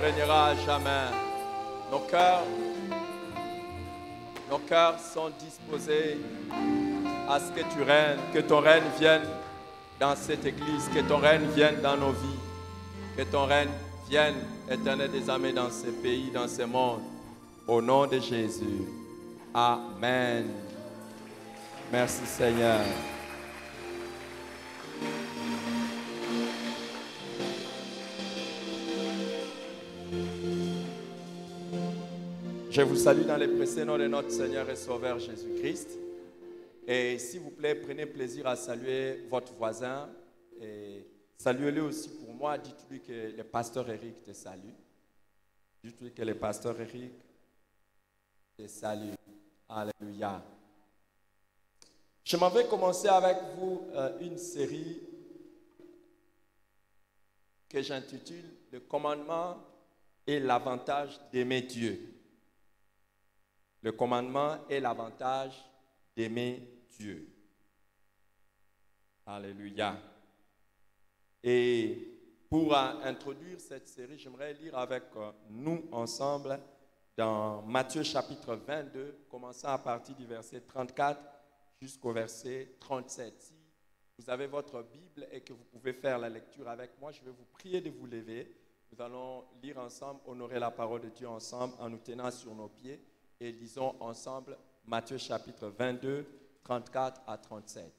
régnera à jamais. Nos cœurs, nos cœurs sont disposés à ce que tu règnes, que ton règne vienne dans cette église, que ton règne vienne dans nos vies, que ton règne vienne, Éternel des armées, dans ce pays, dans ce monde. Au nom de Jésus. Amen. Merci Seigneur. Je vous salue dans les précieux noms de notre Seigneur et Sauveur Jésus-Christ. Et s'il vous plaît, prenez plaisir à saluer votre voisin. Et saluez-le aussi pour moi. Dites-lui que le pasteur Eric te salue. Dites-lui que le pasteur Eric te salue. Alléluia. Je m'en vais commencer avec vous euh, une série que j'intitule « Le commandement et l'avantage d'aimer Dieu ». Le commandement et l'avantage d'aimer Dieu. Alléluia. Et pour euh, introduire cette série, j'aimerais lire avec euh, nous ensemble dans Matthieu chapitre vingt-deux, commençant à partir du verset trente-quatre jusqu'au verset trente-sept. Si vous avez votre Bible et que vous pouvez faire la lecture avec moi, je vais vous prier de vous lever. Nous allons lire ensemble, honorer la parole de Dieu ensemble en nous tenant sur nos pieds et lisons ensemble Matthieu chapitre vingt-deux, trente-quatre à trente-sept.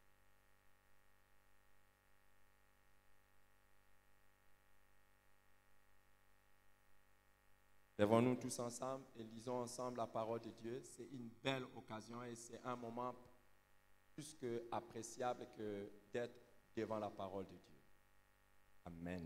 Lèvons-nous tous ensemble et lisons ensemble la parole de Dieu. C'est une belle occasion et c'est un moment plus que appréciable que d'être devant la parole de Dieu. Amen.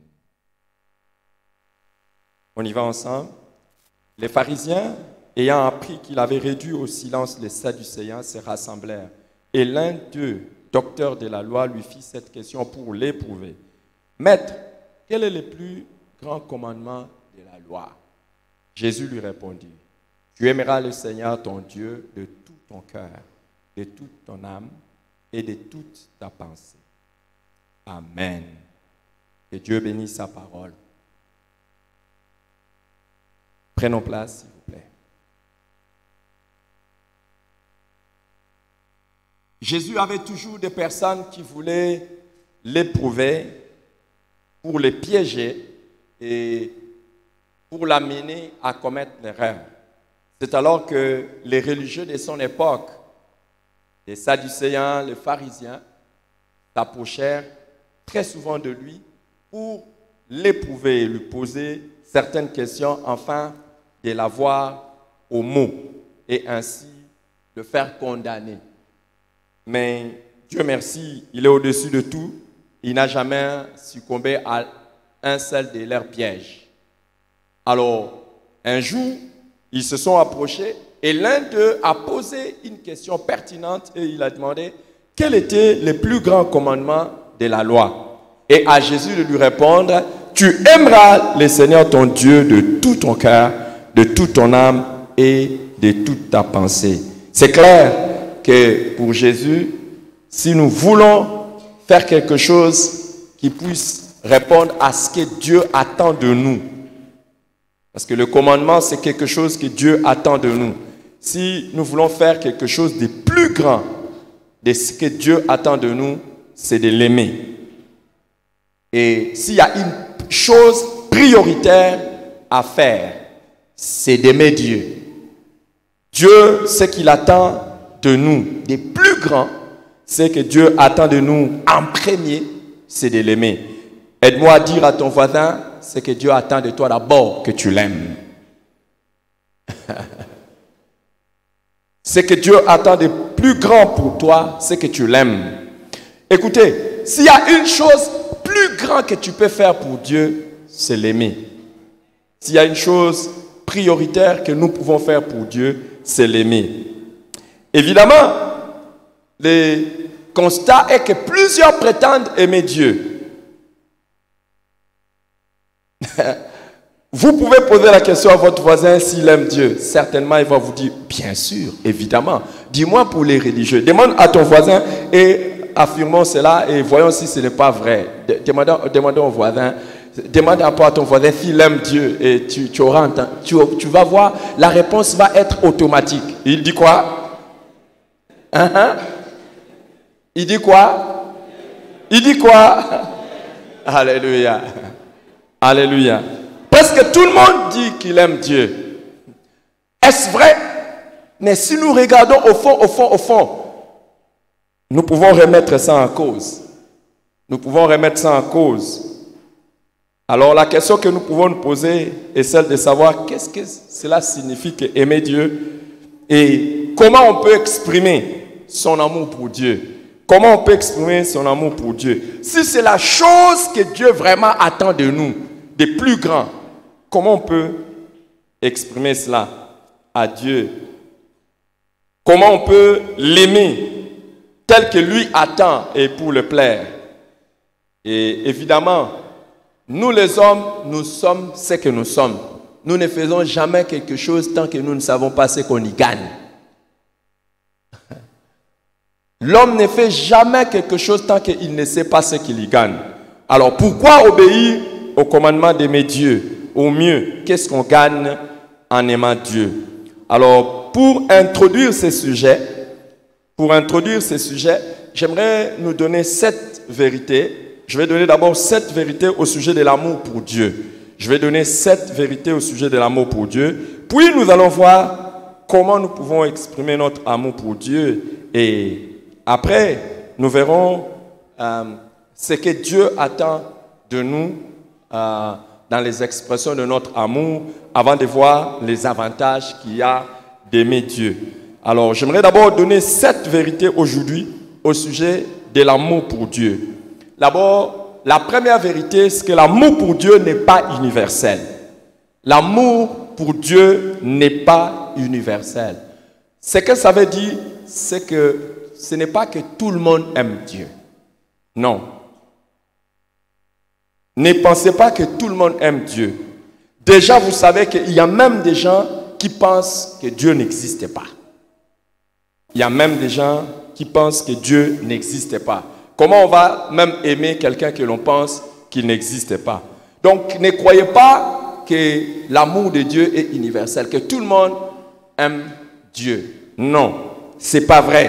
On y va ensemble. Les pharisiens, ayant appris qu'il avait réduit au silence les Sadducéens, se rassemblèrent. Et l'un d'eux, docteur de la loi, lui fit cette question pour l'éprouver. Maître, quel est le plus grand commandement de la loi? Jésus lui répondit, tu aimeras le Seigneur ton Dieu de tout ton cœur, de toute ton âme et de toute ta pensée. Amen. Que Dieu bénisse sa parole. Prenons place, s'il vous plaît. Jésus avait toujours des personnes qui voulaient l'éprouver pour le piéger et pour l'amener à commettre l'erreur. C'est alors que les religieux de son époque, les Sadducéens, les pharisiens, s'approchèrent très souvent de lui pour l'éprouver et lui poser certaines questions afin de l'avoir au mot et ainsi le faire condamner. Mais Dieu merci, il est au-dessus de tout. Il n'a jamais succombé à un seul de leurs pièges. Alors, un jour, ils se sont approchés et l'un d'eux a posé une question pertinente et il a demandé quel était le plus grand commandement de la loi. Et à Jésus de lui répondre, tu aimeras le Seigneur ton Dieu de tout ton cœur, de toute ton âme et de toute ta pensée. C'est clair que pour Jésus, si nous voulons faire quelque chose qui puisse répondre à ce que Dieu attend de nous, parce que le commandement, c'est quelque chose que Dieu attend de nous. Si nous voulons faire quelque chose de plus grand de ce que Dieu attend de nous, c'est de l'aimer. Et s'il y a une chose prioritaire à faire, c'est d'aimer Dieu. Dieu, ce qu'il attend de nous, des plus grands, c'est que Dieu attend de nous en premier, c'est de l'aimer. Aide-moi à dire à ton voisin, c'est que Dieu attend de toi d'abord que tu l'aimes. C'est que Dieu attend de plus grand pour toi, c'est que tu l'aimes. Écoutez, s'il y a une chose plus grande que tu peux faire pour Dieu, c'est l'aimer. S'il y a une chose prioritaire que nous pouvons faire pour Dieu, c'est l'aimer. Évidemment, le constat est que plusieurs prétendent aimer Dieu. Vous pouvez poser la question à votre voisin s'il aime Dieu. Certainement, il va vous dire, bien sûr, évidemment. Dis-moi pour les religieux. Demande à ton voisin et affirmons cela et voyons si ce n'est pas vrai. Demandons, demandons au voisin Demande un peu à ton voisin s'il aime Dieu et tu, tu, auras, tu, tu vas voir, la réponse va être automatique. Il dit quoi? Hein, hein? Il dit quoi? Il dit quoi? Alléluia. Alléluia. Parce que tout le monde dit qu'il aime Dieu. Est-ce vrai? Mais si nous regardons au fond, au fond, au fond, nous pouvons remettre ça en cause. Nous pouvons remettre ça en cause. Alors la question que nous pouvons nous poser est celle de savoir qu'est-ce que cela signifie qu'aimer Dieu et comment on peut exprimer son amour pour Dieu. Comment on peut exprimer son amour pour Dieu? Si c'est la chose que Dieu vraiment attend de nous, des plus grands, comment on peut exprimer cela à Dieu? Comment on peut l'aimer tel que lui attend et pour le plaire? Et évidemment, nous les hommes, nous sommes ce que nous sommes. Nous ne faisons jamais quelque chose tant que nous ne savons pas ce qu'on y gagne. L'homme ne fait jamais quelque chose tant qu'il ne sait pas ce qu'il y gagne. Alors pourquoi obéir au commandement d'aimer Dieu? Au mieux, qu'est-ce qu'on gagne en aimant Dieu? Alors pour introduire ces sujets, pour introduire ces sujets, j'aimerais nous donner sept vérités. Je vais donner d'abord sept vérités au sujet de l'amour pour Dieu. Je vais donner sept vérités au sujet de l'amour pour Dieu. Puis nous allons voir comment nous pouvons exprimer notre amour pour Dieu. Et après, nous verrons euh, ce que Dieu attend de nous euh, dans les expressions de notre amour avant de voir les avantages qu'il y a d'aimer Dieu. Alors, j'aimerais d'abord donner sept vérités aujourd'hui au sujet de l'amour pour Dieu. D'abord, la première vérité, c'est que l'amour pour Dieu n'est pas universel. L'amour pour Dieu n'est pas universel. Ce que ça veut dire, c'est que ce n'est pas que tout le monde aime Dieu. Non. Ne pensez pas que tout le monde aime Dieu. Déjà, vous savez qu'il y a même des gens qui pensent que Dieu n'existe pas. Il y a même des gens qui pensent que Dieu n'existe pas. Comment on va même aimer quelqu'un que l'on pense qu'il n'existe pas? Donc, ne croyez pas que l'amour de Dieu est universel, que tout le monde aime Dieu. Non, ce n'est pas vrai.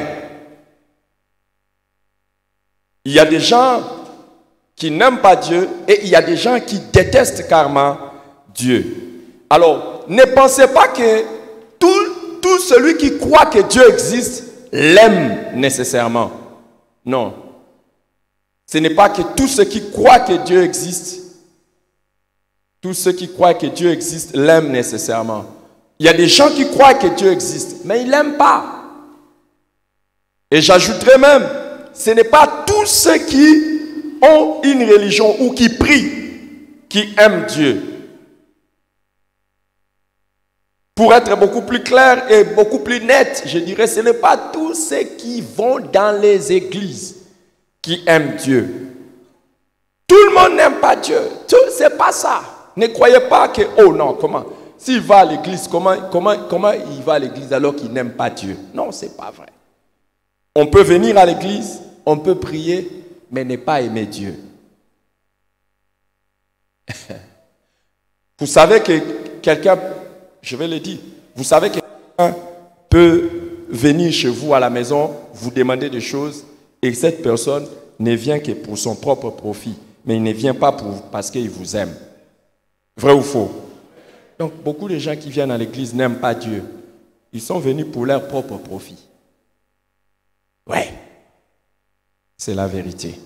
Il y a des gens qui n'aiment pas Dieu et il y a des gens qui détestent carrément Dieu. Alors, ne pensez pas que tout, tout celui qui croit que Dieu existe l'aime nécessairement. Non. Ce n'est pas que tous ceux qui croient que Dieu existe, tous ceux qui croient que Dieu existe l'aiment nécessairement. Il y a des gens qui croient que Dieu existe, mais ils ne l'aiment pas. Et j'ajouterai même, ce n'est pas tous ceux qui ont une religion ou qui prient qui aiment Dieu. Pour être beaucoup plus clair et beaucoup plus net, je dirais, ce n'est pas tous ceux qui vont dans les églises qui aiment Dieu. Tout le monde n'aime pas Dieu. Ce n'est pas ça. Ne croyez pas que, oh non, comment? S'il va à l'église, comment, comment, comment il va à l'église alors qu'il n'aime pas Dieu? Non, ce n'est pas vrai. On peut venir à l'église, on peut prier, mais ne pas aimer Dieu. Vous savez que quelqu'un, je vais le dire, vous savez que quelqu'un peut venir chez vous à la maison, vous demander des choses, et cette personne ne vient que pour son propre profit, mais il ne vient pas pour, parce qu'il vous aime. Vrai ou faux? Donc, beaucoup de gens qui viennent à l'église n'aiment pas Dieu. Ils sont venus pour leur propre profit. Ouais, c'est la vérité.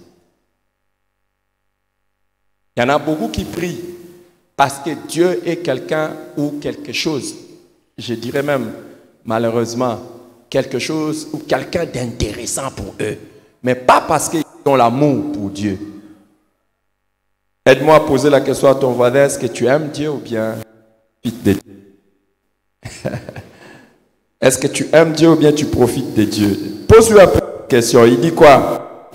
Il y en a beaucoup qui prient parce que Dieu est quelqu'un ou quelque chose, je dirais même, malheureusement, quelque chose ou quelqu'un d'intéressant pour eux. Mais pas parce qu'ils ont l'amour pour Dieu. Aide-moi à poser la question à ton voisin, est-ce que tu aimes Dieu ou bien tu profites de Dieu? Est-ce que tu aimes Dieu ou bien tu profites de Dieu? Pose-lui un peu la question, il dit quoi?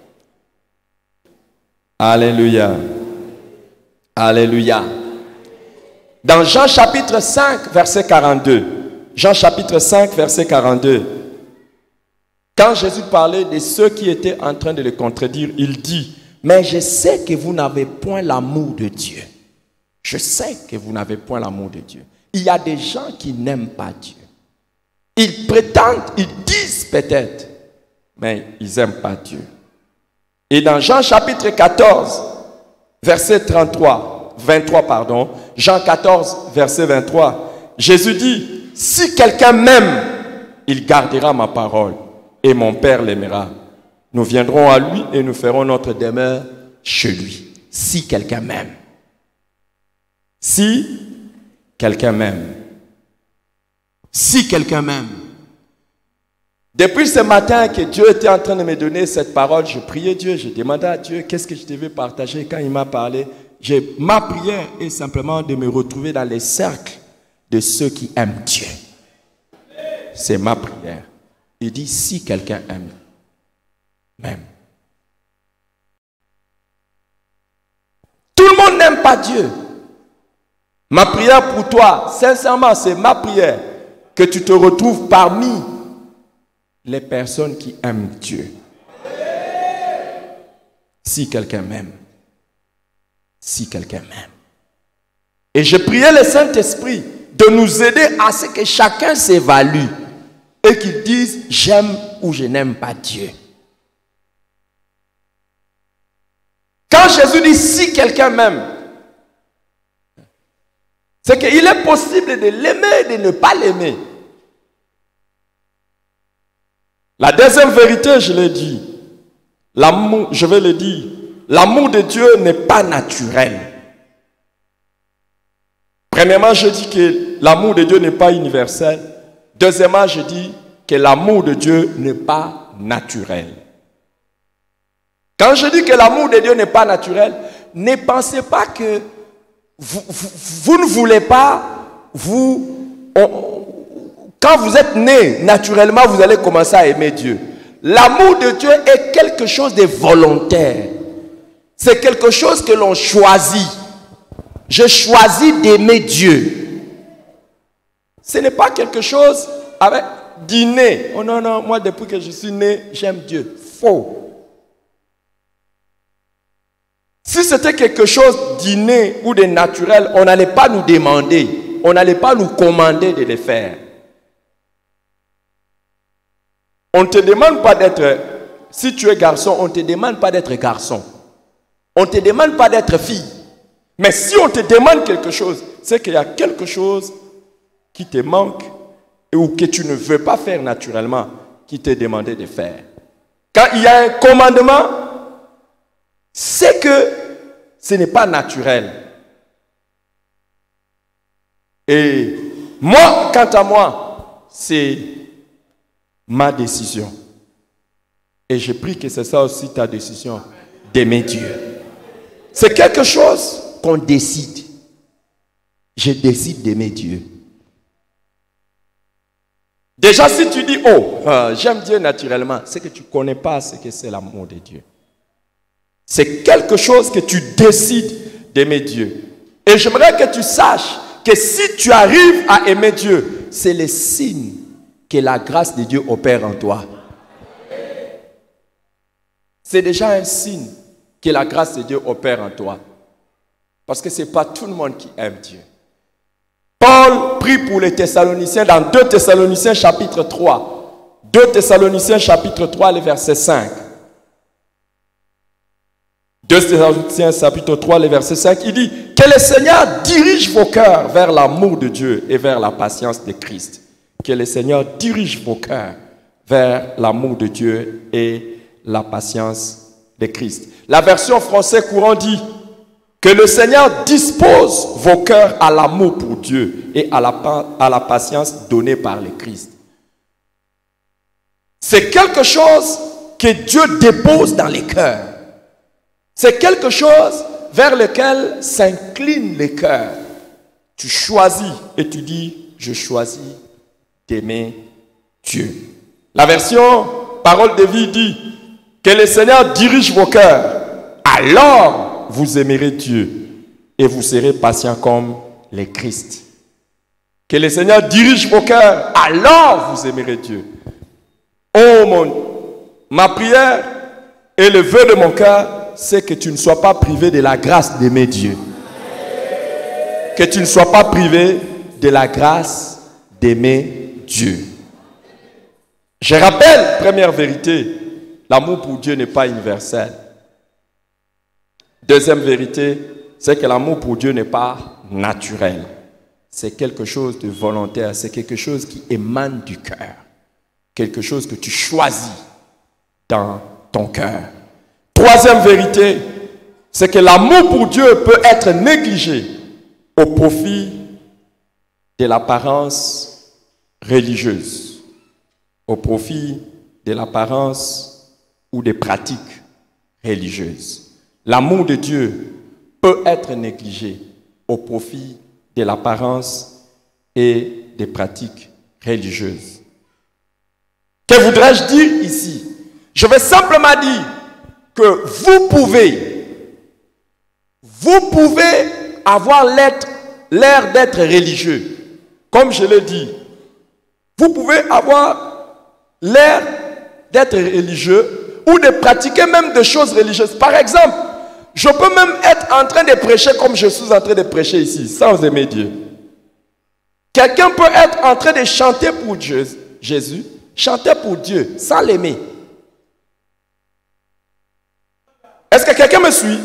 Alléluia. Alléluia. Dans Jean chapitre cinq, verset quarante-deux. Jean chapitre cinq, verset quarante-deux. Quand Jésus parlait de ceux qui étaient en train de le contredire, il dit, mais je sais que vous n'avez point l'amour de Dieu. Je sais que vous n'avez point l'amour de Dieu. Il y a des gens qui n'aiment pas Dieu. Ils prétendent, ils disent peut-être, mais ils n'aiment pas Dieu. Et dans Jean chapitre quatorze, verset trente-trois, vingt-trois, pardon, Jean quatorze, verset vingt-trois, Jésus dit, si quelqu'un m'aime, il gardera ma parole et mon Père l'aimera. Nous viendrons à lui et nous ferons notre demeure chez lui. Si quelqu'un m'aime. Si quelqu'un m'aime. Si quelqu'un m'aime. Depuis ce matin que Dieu était en train de me donner cette parole, je priais Dieu, je demandais à Dieu qu'est-ce que je devais partager. Quand il m'a parlé, j'ai, ma prière est simplement de me retrouver dans les cercles de ceux qui aiment Dieu. C'est ma prière. Il dit si quelqu'un aime, même. Tout le monde n'aime pas Dieu. Ma prière pour toi, sincèrement, c'est ma prière, que tu te retrouves parmi les personnes qui aiment Dieu. Si quelqu'un m'aime. Si quelqu'un m'aime. Et je priais le Saint-Esprit de nous aider à ce que chacun s'évalue et qu'il dise j'aime ou je n'aime pas Dieu. Quand Jésus dit si quelqu'un m'aime, c'est qu'il est possible de l'aimer et de ne pas l'aimer. La deuxième vérité, je l'ai dit, l'amour, je vais le dire, l'amour de Dieu n'est pas naturel. Premièrement, je dis que l'amour de Dieu n'est pas universel. Deuxièmement, je dis que l'amour de Dieu n'est pas naturel. Quand je dis que l'amour de Dieu n'est pas naturel, ne pensez pas que vous, vous, vous ne voulez pas, vous, on, quand vous êtes né, naturellement, vous allez commencer à aimer Dieu. L'amour de Dieu est quelque chose de volontaire. C'est quelque chose que l'on choisit. Je choisis d'aimer Dieu. Ce n'est pas quelque chose avec d'inné. Oh non, non, moi depuis que je suis né, j'aime Dieu. Faux. Si c'était quelque chose d'inné ou de naturel, on n'allait pas nous demander, on n'allait pas nous commander de le faire. On ne te demande pas d'être, si tu es garçon, on ne te demande pas d'être garçon. On ne te demande pas d'être fille. Mais si on te demande quelque chose, c'est qu'il y a quelque chose qui te manque ou que tu ne veux pas faire naturellement, qui t'est demandé de faire. Quand il y a un commandement, c'est que ce n'est pas naturel. Et moi, quant à moi, c'est ma décision. Et je prie que c'est ça aussi ta décision, d'aimer Dieu. C'est quelque chose qu'on décide. Je décide d'aimer Dieu. Déjà, si tu dis, oh, euh, j'aime Dieu naturellement, c'est que tu ne connais pas ce que c'est l'amour de Dieu. C'est quelque chose que tu décides d'aimer Dieu. Et j'aimerais que tu saches que si tu arrives à aimer Dieu, c'est le signe que la grâce de Dieu opère en toi. C'est déjà un signe que la grâce de Dieu opère en toi. Parce que ce n'est pas tout le monde qui aime Dieu. Paul prie pour les Thessaloniciens dans deux Thessaloniciens chapitre trois. deux Thessaloniciens chapitre trois, le verset cinq. deux Thessaloniciens chapitre trois, le verset cinq, il dit « Que le Seigneur dirige vos cœurs vers l'amour de Dieu et vers la patience de Christ. » Que le Seigneur dirige vos cœurs vers l'amour de Dieu et la patience de Christ. La version français courant dit que le Seigneur dispose vos cœurs à l'amour pour Dieu et à la, à la patience donnée par le Christ. C'est quelque chose que Dieu dépose dans les cœurs. C'est quelque chose vers lequel s'inclinent les cœurs. Tu choisis et tu dis, je choisis d'aimer Dieu. La version Parole de vie dit que le Seigneur dirige vos cœurs. Alors vous aimerez Dieu et vous serez patients comme les Christ. Que le Seigneur dirige vos cœurs. Alors vous aimerez Dieu. Oh mon, ma prière et le vœu de mon cœur, c'est que tu ne sois pas privé de la grâce d'aimer Dieu. Que tu ne sois pas privé de la grâce d'aimer Dieu. Je rappelle, première vérité, l'amour pour Dieu n'est pas universel. Deuxième vérité, c'est que l'amour pour Dieu n'est pas naturel. C'est quelque chose de volontaire, c'est quelque chose qui émane du cœur. Quelque chose que tu choisis dans ton cœur. Troisième vérité, c'est que l'amour pour Dieu peut être négligé au profit de l'apparence religieuse, au profit de l'apparence ou des pratiques religieuses. L'amour de Dieu peut être négligé au profit de l'apparence et des pratiques religieuses. Que voudrais-je dire ici? Je vais simplement dire que vous pouvez, vous pouvez avoir l'air d'être religieux. Comme je l'ai dit, vous pouvez avoir l'air d'être religieux ou de pratiquer même des choses religieuses. Par exemple, je peux même être en train de prêcher comme je suis en train de prêcher ici, sans aimer Dieu. Quelqu'un peut être en train de chanter pour Dieu, Jésus, chanter pour Dieu, sans l'aimer. Est-ce que quelqu'un me suit?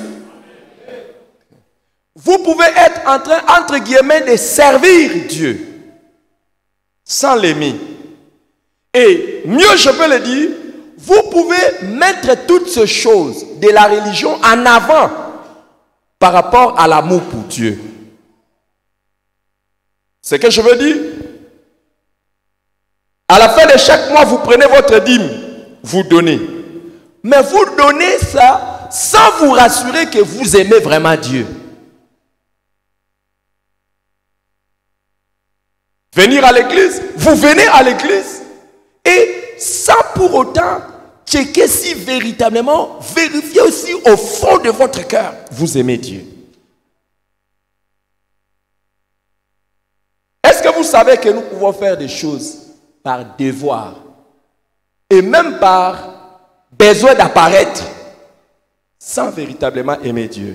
Vous pouvez être en train, entre guillemets, de servir Dieu, sans l'aimer. Et mieux je peux le dire, vous pouvez mettre toutes ces choses de la religion en avant par rapport à l'amour pour Dieu. C'est ce que je veux dire. À la fin de chaque mois, vous prenez votre dîme, vous donnez. Mais vous donnez ça sans vous rassurer que vous aimez vraiment Dieu. Venir à l'église, vous venez à l'église et sans pour autant checker si véritablement, vérifier aussi au fond de votre cœur, vous aimez Dieu. Est-ce que vous savez que nous pouvons faire des choses par devoir et même par besoin d'apparaître sans véritablement aimer Dieu?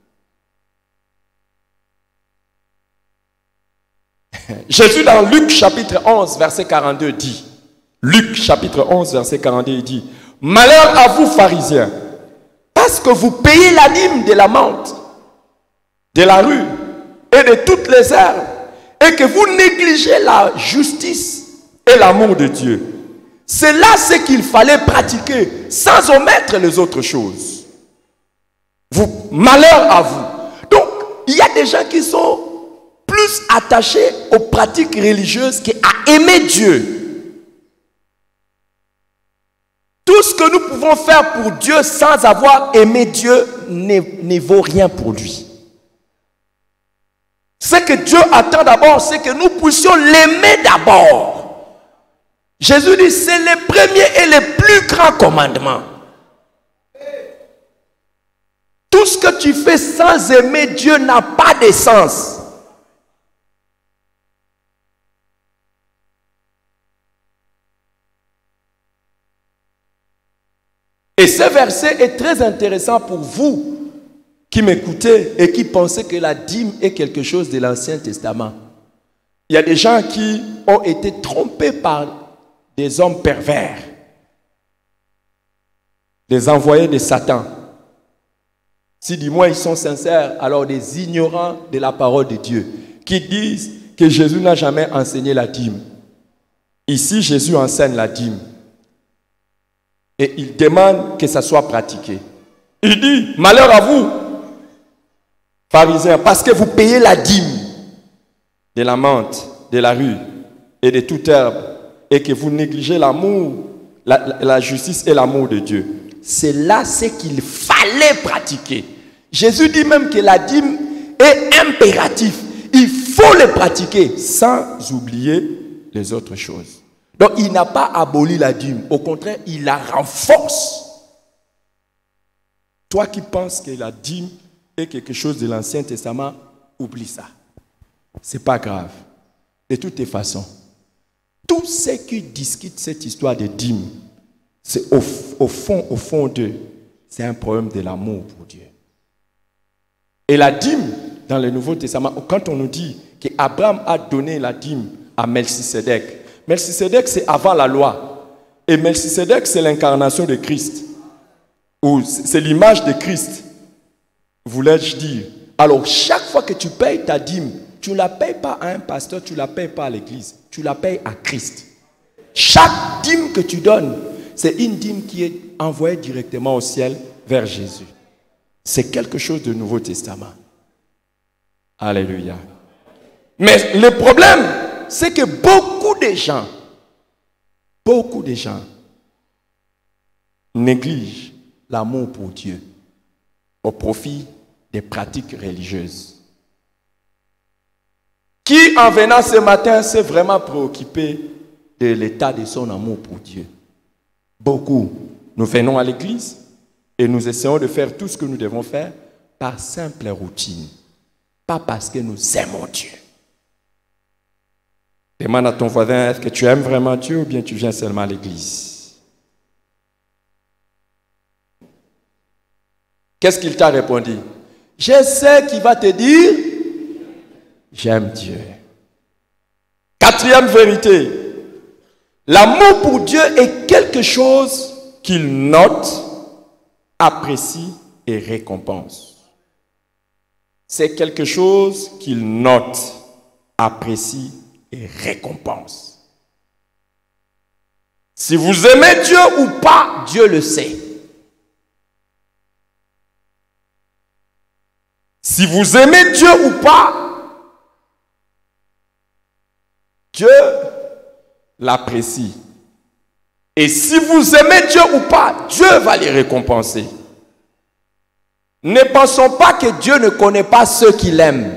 Jésus dans Luc chapitre onze verset quarante-deux dit, Luc chapitre onze verset quarante-deux il dit, malheur à vous pharisiens, parce que vous payez la dîme de la menthe, de la rue et de toutes les herbes, et que vous négligez la justice et l'amour de Dieu. C'est là ce qu'il fallait pratiquer sans omettre les autres choses. Vous, malheur à vous. Donc, il y a des gens qui sont plus attachés aux pratiques religieuses qu'à aimer Dieu. Tout ce que nous pouvons faire pour Dieu sans avoir aimé Dieu ne, ne vaut rien pour lui. Ce que Dieu attend d'abord, c'est que nous puissions l'aimer d'abord. Jésus dit, c'est le premier et le plus grand commandement. Tout ce que tu fais sans aimer Dieu n'a pas de sens. Et ce verset est très intéressant pour vous qui m'écoutez et qui pensez que la dîme est quelque chose de l'Ancien Testament. Il y a des gens qui ont été trompés par des hommes pervers, des envoyés de Satan. Si du moins ils sont sincères, alors des ignorants de la parole de Dieu, qui disent que Jésus n'a jamais enseigné la dîme. Ici, Jésus enseigne la dîme. Et il demande que ça soit pratiqué. Il dit, malheur à vous, pharisiens, parce que vous payez la dîme de la menthe, de la rue et de toute herbe, et que vous négligez l'amour, la, la, la justice et l'amour de Dieu. C'est là ce qu'il fallait pratiquer. Jésus dit même que la dîme est impératif. Il faut le pratiquer sans oublier les autres choses. Donc, il n'a pas aboli la dîme. Au contraire, il la renforce. Toi qui penses que la dîme est quelque chose de l'Ancien Testament, oublie ça. Ce n'est pas grave. De toutes les façons, tous ceux qui discutent cette histoire de dîme, c'est au, au fond, au fond d'eux, c'est un problème de l'amour pour Dieu. Et la dîme, dans le Nouveau Testament, quand on nous dit qu'Abraham a donné la dîme à Melchisédek, Melchisédek c'est avant la loi. Et Melchisédek c'est l'incarnation de Christ. Ou c'est l'image de Christ, voulais-je dire. Alors chaque fois que tu payes ta dîme, tu ne la payes pas à un pasteur, tu ne la payes pas à l'église, tu la payes à Christ. Chaque dîme que tu donnes, c'est une dîme qui est envoyée directement au ciel vers Jésus. C'est quelque chose de Nouveau Testament. Alléluia. Mais le problème, c'est que beaucoup de gens, beaucoup de gens négligent l'amour pour Dieu au profit des pratiques religieuses. Qui, en venant ce matin, s'est vraiment préoccupé de l'état de son amour pour Dieu? Beaucoup. Nous venons à l'église et nous essayons de faire tout ce que nous devons faire par simple routine, pas parce que nous aimons Dieu. Demande à ton voisin, est-ce que tu aimes vraiment Dieu ou bien tu viens seulement à l'église? Qu'est-ce qu'il t'a répondu? Je sais qu'il va te dire, j'aime Dieu. Quatrième vérité, l'amour pour Dieu est quelque chose qu'il note, apprécie et récompense. C'est quelque chose qu'il note, apprécie et récompense. Si vous aimez Dieu ou pas, Dieu le sait. Si vous aimez Dieu ou pas, Dieu l'apprécie. Et si vous aimez Dieu ou pas, Dieu va les récompenser. Ne pensons pas que Dieu ne connaît pas ceux qu'il aime.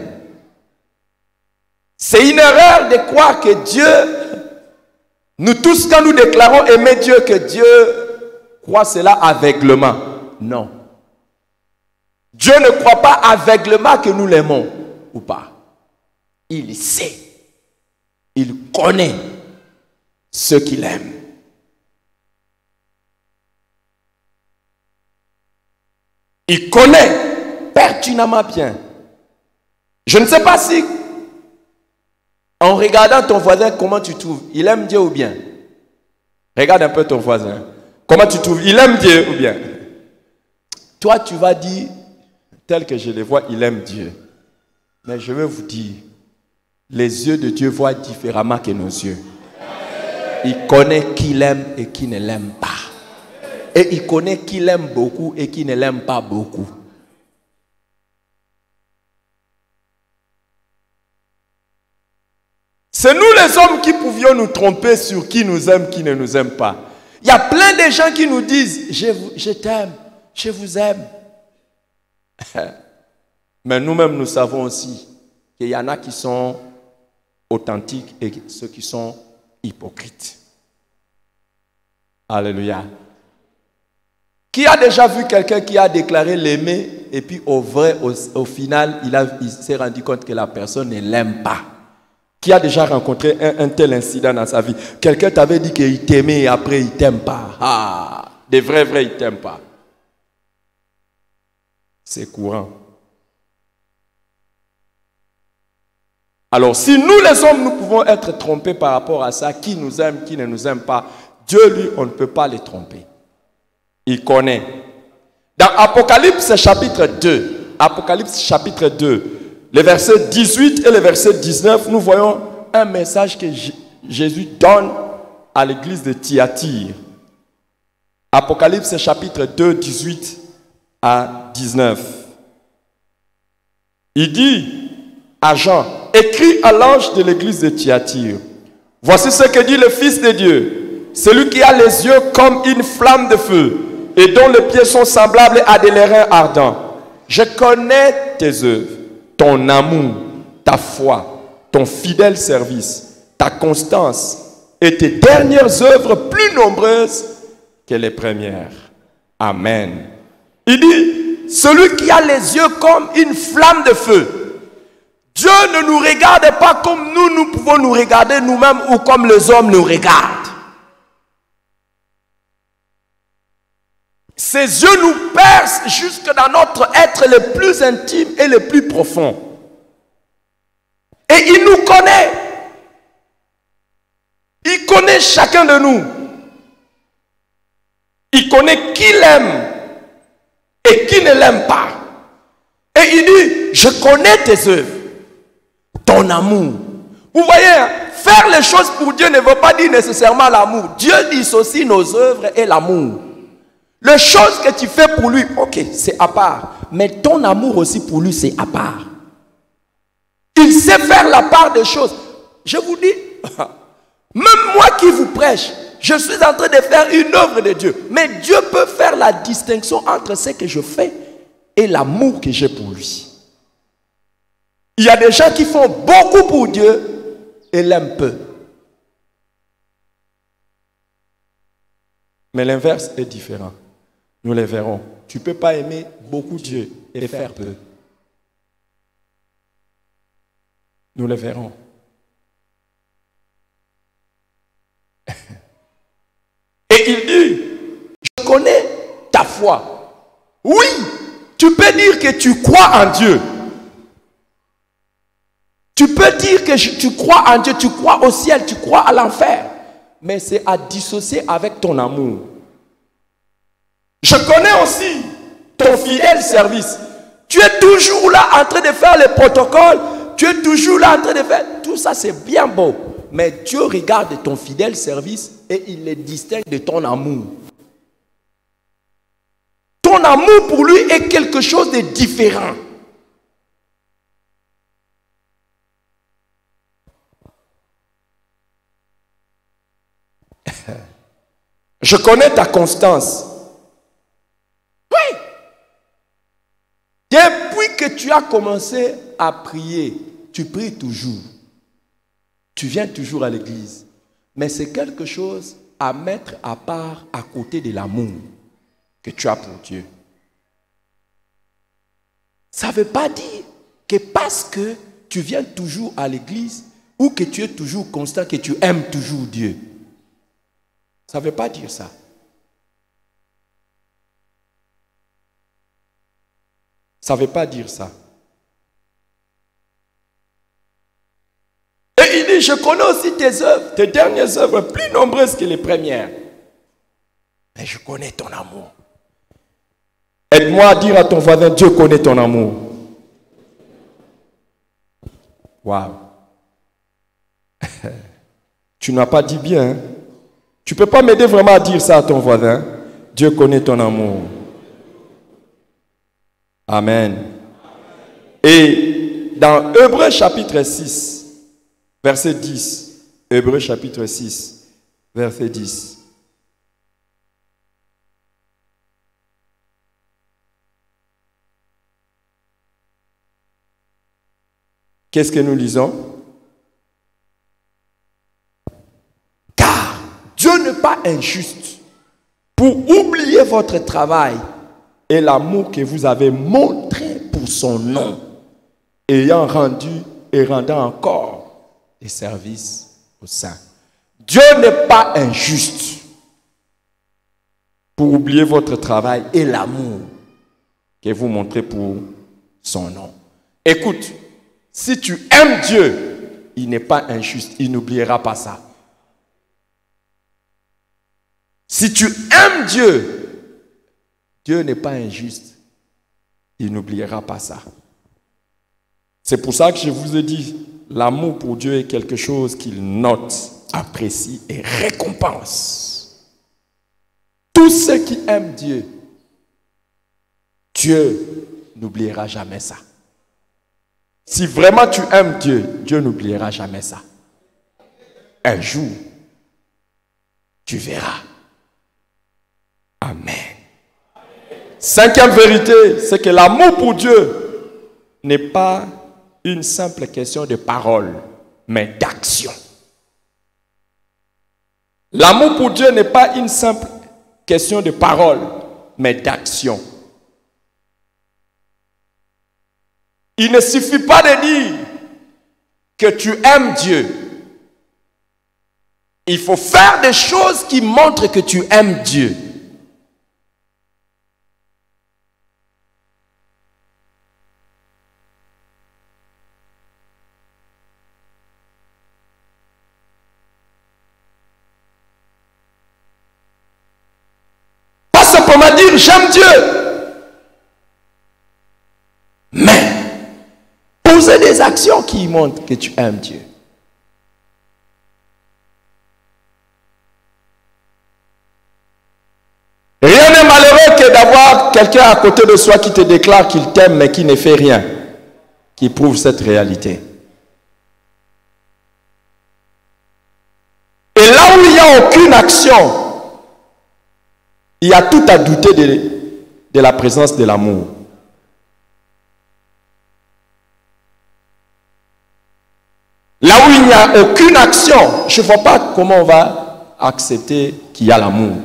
C'est une erreur de croire que Dieu, nous tous quand nous déclarons aimer Dieu, que Dieu croit cela aveuglement. Non. Dieu ne croit pas aveuglement que nous l'aimons ou pas. Il sait. Il connaît ceux qu'il aime. Il connaît pertinemment bien. Je ne sais pas si, en regardant ton voisin, comment tu trouves? Il aime Dieu ou bien? Regarde un peu ton voisin. Comment tu trouves? Il aime Dieu ou bien? Toi, tu vas dire, tel que je le vois, il aime Dieu. Mais je veux vous dire, les yeux de Dieu voient différemment que nos yeux. Il connaît qui l'aime et qui ne l'aime pas. Et il connaît qui l'aime beaucoup et qui ne l'aime pas beaucoup. C'est nous les hommes qui pouvions nous tromper sur qui nous aime, qui ne nous aime pas. Il y a plein de gens qui nous disent, je, je t'aime, je vous aime. Mais nous-mêmes, nous savons aussi qu'il y en a qui sont authentiques et ceux qui sont hypocrites. Alléluia. Qui a déjà vu quelqu'un qui a déclaré l'aimer et puis au vrai, au, au final, il, a, il s'est rendu compte que la personne ne l'aime pas? Qui a déjà rencontré un, un tel incident dans sa vie? Quelqu'un t'avait dit qu'il t'aimait et après il ne t'aime pas. Ah, des vrais, vrais, il ne t'aime pas. C'est courant. Alors, si nous les hommes, nous pouvons être trompés par rapport à ça, qui nous aime, qui ne nous aime pas, Dieu, lui, on ne peut pas les tromper. Il connaît. Dans Apocalypse chapitre deux, Apocalypse chapitre deux, les versets dix-huit et le verset dix-neuf, nous voyons un message que Jésus donne à l'église de Thyatire. Apocalypse chapitre deux, dix-huit à dix-neuf. Il dit à Jean, écris à l'ange de l'église de Thyatire, voici ce que dit le Fils de Dieu, celui qui a les yeux comme une flamme de feu et dont les pieds sont semblables à des airains ardents. Je connais tes œuvres, ton amour, ta foi, ton fidèle service, ta constance et tes dernières œuvres plus nombreuses que les premières. Amen. Il dit, celui qui a les yeux comme une flamme de feu. Dieu ne nous regarde pas comme nous, nous pouvons nous regarder nous-mêmes ou comme les hommes nous regardent. Ses yeux nous percent jusque dans notre être le plus intime et le plus profond. Et il nous connaît. Il connaît chacun de nous. Il connaît qui l'aime et qui ne l'aime pas. Et il dit, je connais tes œuvres, ton amour. Vous voyez, faire les choses pour Dieu ne veut pas dire nécessairement l'amour. Dieu dissocie nos œuvres et l'amour. Les choses que tu fais pour lui, ok, c'est à part. Mais ton amour aussi pour lui, c'est à part. Il sait faire la part des choses. Je vous dis, même moi qui vous prêche, je suis en train de faire une œuvre de Dieu. Mais Dieu peut faire la distinction entre ce que je fais et l'amour que j'ai pour lui. Il y a des gens qui font beaucoup pour Dieu et l'aiment peu. Mais l'inverse est différent. Nous les verrons. Tu ne peux pas aimer beaucoup Dieu et faire peu. Nous les verrons. Et il dit, je connais ta foi. Oui, tu peux dire que tu crois en Dieu. Tu peux dire que tu crois en Dieu, tu crois au ciel, tu crois à l'enfer. Mais c'est à dissocier avec ton amour. Je connais aussi ton fidèle service. Tu es toujours là en train de faire les protocoles. Tu es toujours là en train de faire. Tout ça, c'est bien beau. Mais Dieu regarde ton fidèle service et il les distingue de ton amour. Ton amour pour lui est quelque chose de différent. Je connais ta constance. Oui. Depuis que tu as commencé à prier, tu pries toujours. Tu viens toujours à l'église. Mais c'est quelque chose à mettre à part à côté de l'amour que tu as pour Dieu. Ça ne veut pas dire que parce que tu viens toujours à l'église ou que tu es toujours constant, que tu aimes toujours Dieu. Ça ne veut pas dire ça. Ça ne veut pas dire ça. Et il dit, je connais aussi tes œuvres, tes dernières œuvres, plus nombreuses que les premières. Mais je connais ton amour. Aide-moi à dire à ton voisin, Dieu connaît ton amour. Waouh. Tu n'as pas dit bien. Hein? Tu ne peux pas m'aider vraiment à dire ça à ton voisin. Dieu connaît ton amour. Amen. Et dans Hébreux chapitre six, verset dix. Hébreux chapitre six, verset dix. Qu'est-ce que nous lisons? Car Dieu n'est pas injuste pour oublier votre travail et l'amour que vous avez montré pour son nom, ayant rendu et rendant encore des services aux saints. Dieu n'est pas injuste pour oublier votre travail et l'amour que vous montrez pour son nom. Écoute, si tu aimes Dieu, il n'est pas injuste, il n'oubliera pas ça. Si tu aimes Dieu, Dieu n'est pas injuste, il n'oubliera pas ça. C'est pour ça que je vous ai dit, l'amour pour Dieu est quelque chose qu'il note, apprécie et récompense. Tous ceux qui aiment Dieu, Dieu n'oubliera jamais ça. Si vraiment tu aimes Dieu, Dieu n'oubliera jamais ça. Un jour, tu verras. Amen. Cinquième vérité, c'est que l'amour pour Dieu n'est pas une simple question de parole, mais d'action. L'amour pour Dieu n'est pas une simple question de parole, mais d'action. Il ne suffit pas de dire que tu aimes Dieu. Il faut faire des choses qui montrent que tu aimes Dieu. comment dire j'aime Dieu. Mais poser des actions qui montrent que tu aimes Dieu. Rien n'est malheureux que d'avoir quelqu'un à côté de soi qui te déclare qu'il t'aime mais qui ne fait rien, qui prouve cette réalité. Et là où il n'y a aucune action, il y a tout à douter de, de la présence de l'amour. Là où il n'y a aucune action, je ne vois pas comment on va accepter qu'il y a l'amour.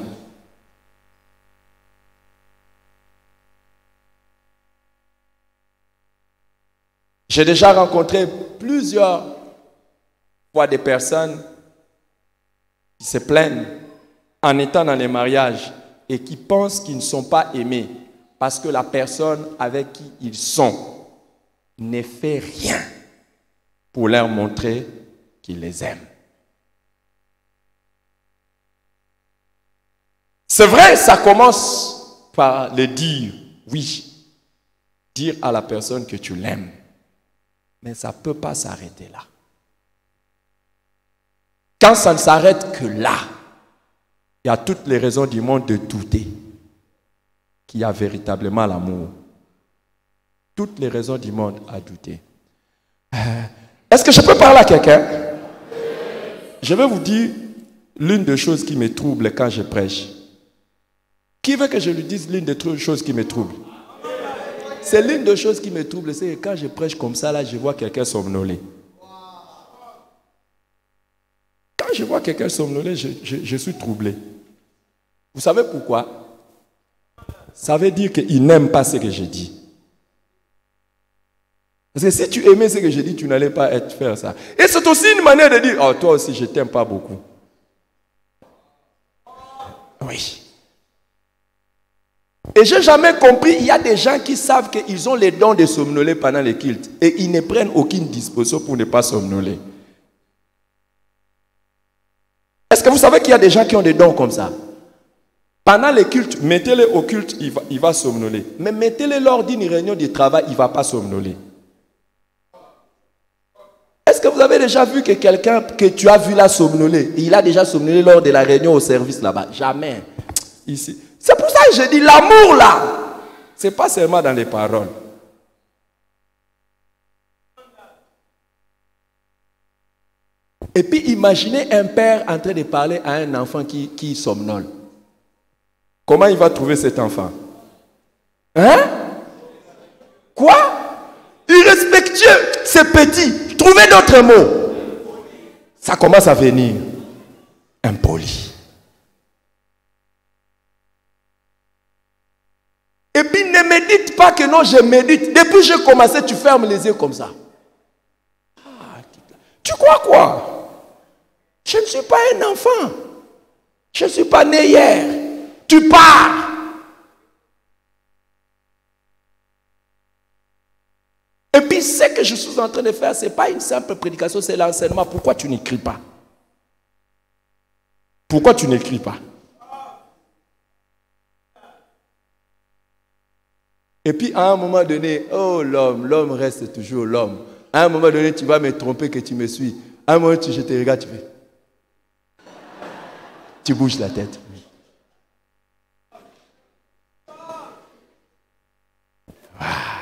J'ai déjà rencontré plusieurs fois des personnes qui se plaignent en étant dans les mariages et qui pensent qu'ils ne sont pas aimés parce que la personne avec qui ils sont ne fait rien pour leur montrer qu'il les aime. C'est vrai, ça commence par le dire, oui, dire à la personne que tu l'aimes. Mais ça ne peut pas s'arrêter là. Quand ça ne s'arrête que là, il y a toutes les raisons du monde de douter qu'il y a véritablement l'amour. Toutes les raisons du monde à douter. Euh, Est-ce que je peux parler à quelqu'un? Je vais vous dire l'une des choses qui me trouble quand je prêche. Qui veut que je lui dise l'une des choses qui me trouble? C'est l'une des choses qui me trouble, c'est que quand je prêche comme ça, là, je vois quelqu'un somnoler. Quand je vois quelqu'un somnoler, je, je, je suis troublé. Vous savez pourquoi? Ça veut dire qu'il n'aime pas ce que je dis. Parce que si tu aimais ce que je dis, tu n'allais pas être faire ça. Et c'est aussi une manière de dire, oh, toi aussi, je ne t'aime pas beaucoup. Oui. Et je n'ai jamais compris, il y a des gens qui savent qu'ils ont les dons de somnoler pendant les cultes et ils ne prennent aucune disposition pour ne pas somnoler. Est-ce que vous savez qu'il y a des gens qui ont des dons comme ça? Pendant les cultes, mettez-les au culte, il va, il va somnoler. Mais mettez-les lors d'une réunion de travail, il ne va pas somnoler. Est-ce que vous avez déjà vu que quelqu'un que tu as vu là somnoler, il a déjà somnolé lors de la réunion au service là-bas? Jamais. Ici. C'est pour ça que je dis l'amour là. Ce n'est pas seulement dans les paroles. Et puis imaginez un père en train de parler à un enfant qui, qui somnole. Comment il va trouver cet enfant? Hein? Quoi? Irrespectueux, c'est petit. Trouvez d'autres mots. Ça commence à venir. Impoli. Et puis ne médite pas que non, je médite. Depuis que j'ai commencé, tu fermes les yeux comme ça. Ah, tu crois quoi? Je ne suis pas un enfant. Je ne suis pas né hier. Tu pars. Et puis ce que je suis en train de faire, ce n'est pas une simple prédication, c'est l'enseignement. Pourquoi tu n'écris pas? Pourquoi tu n'écris pas? Et puis à un moment donné, oh l'homme, l'homme reste toujours l'homme. À un moment donné, tu vas me tromper que tu me suis. À un moment donné, je te regarde, tu fais. Tu bouges la tête. Ah.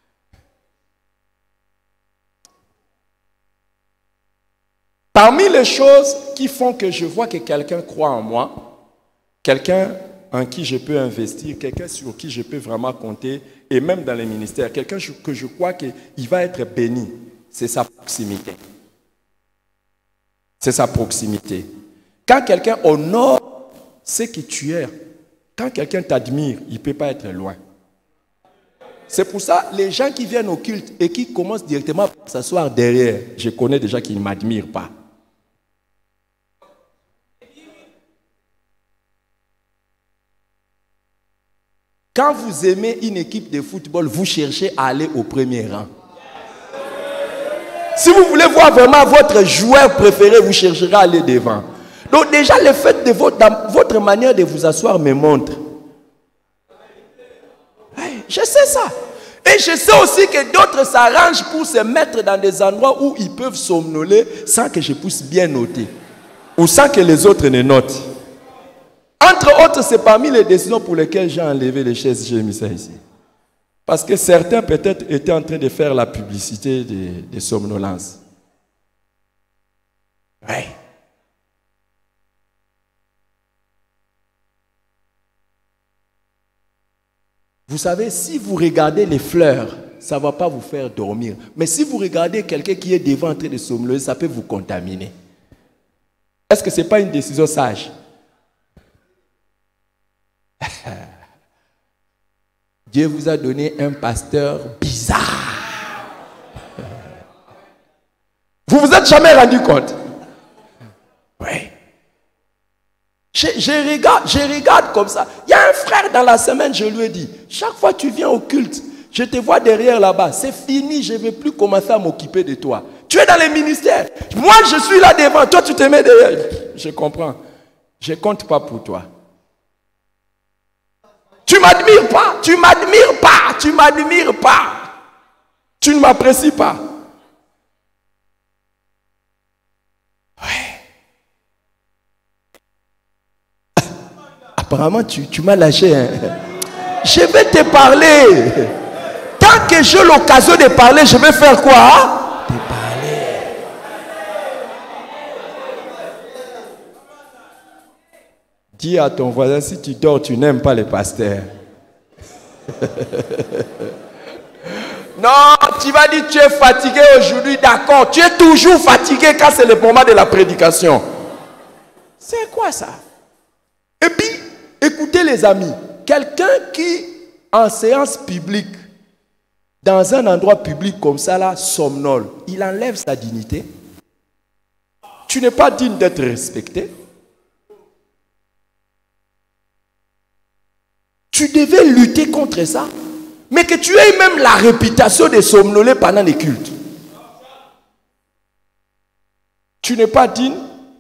Parmi les choses qui font que je vois que quelqu'un croit en moi, quelqu'un en qui je peux investir, quelqu'un sur qui je peux vraiment compter, et même dans les ministères, quelqu'un que je crois qu'il va être béni, c'est sa proximité. C'est sa proximité. Quand quelqu'un honore ce que tu es, quand quelqu'un t'admire, il ne peut pas être loin. C'est pour ça, les gens qui viennent au culte et qui commencent directement à s'asseoir derrière, je connais déjà qu'ils ne m'admirent pas. Quand vous aimez une équipe de football, vous cherchez à aller au premier rang. Si vous voulez voir vraiment votre joueur préféré, vous chercherez à aller devant. Donc déjà, le fait de votre, votre manière de vous asseoir me montre ça. Et je sais aussi que d'autres s'arrangent pour se mettre dans des endroits où ils peuvent somnoler sans que je puisse bien noter. Ou sans que les autres ne notent. Entre autres, c'est parmi les décisions pour lesquelles j'ai enlevé les chaises, j'ai mis ça ici. Parce que certains peut-être étaient en train de faire la publicité des, des somnolences. Ouais. Vous savez, si vous regardez les fleurs, ça ne va pas vous faire dormir. Mais si vous regardez quelqu'un qui est devant en train de somnoler, ça peut vous contaminer. Est-ce que ce n'est pas une décision sage? Dieu vous a donné un pasteur bizarre. Vous vous êtes jamais rendu compte? Oui. Je, je, regarde, je regarde comme ça. Il y a un frère dans la semaine, je lui ai dit, chaque fois que tu viens au culte, je te vois derrière là-bas. C'est fini, je ne vais plus commencer à m'occuper de toi. Tu es dans les ministères. Moi, je suis là devant. Toi, tu te mets derrière. Je comprends. Je ne compte pas pour toi. Tu ne m'admires pas. Tu ne m'admires pas. Tu ne m'admires pas. Tu ne m'apprécies pas. Ouais. Apparemment, tu, tu m'as lâché. Hein. Je vais te parler. Tant que j'ai l'occasion de parler, je vais faire quoi? Hein? Te parler. Dis à ton voisin, si tu dors, tu n'aimes pas les pasteurs. Non, tu vas dire tu es fatigué aujourd'hui, d'accord. Tu es toujours fatigué quand c'est le moment de la prédication. C'est quoi ça? Et puis, écoutez les amis, quelqu'un qui, en séance publique, dans un endroit public comme ça, là, somnole, il enlève sa dignité. Tu n'es pas digne d'être respecté. Tu devais lutter contre ça. Mais que tu aies même la réputation de somnoler pendant les cultes. Tu n'es pas digne.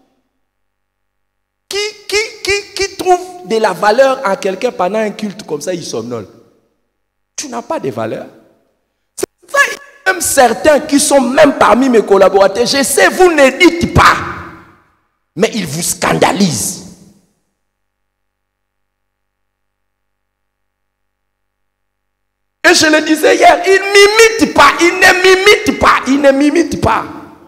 Qui, qui, qui, qui trouve de la valeur en quelqu'un pendant un culte comme ça, il somnole? Tu n'as pas de valeur. C'est ça, il y a même certains qui sont même parmi mes collaborateurs. Je sais, vous ne dites pas. Mais ils vous scandalisent. Et je le disais hier, il n'imite pas, il ne m'imite pas, il ne m'imite pas.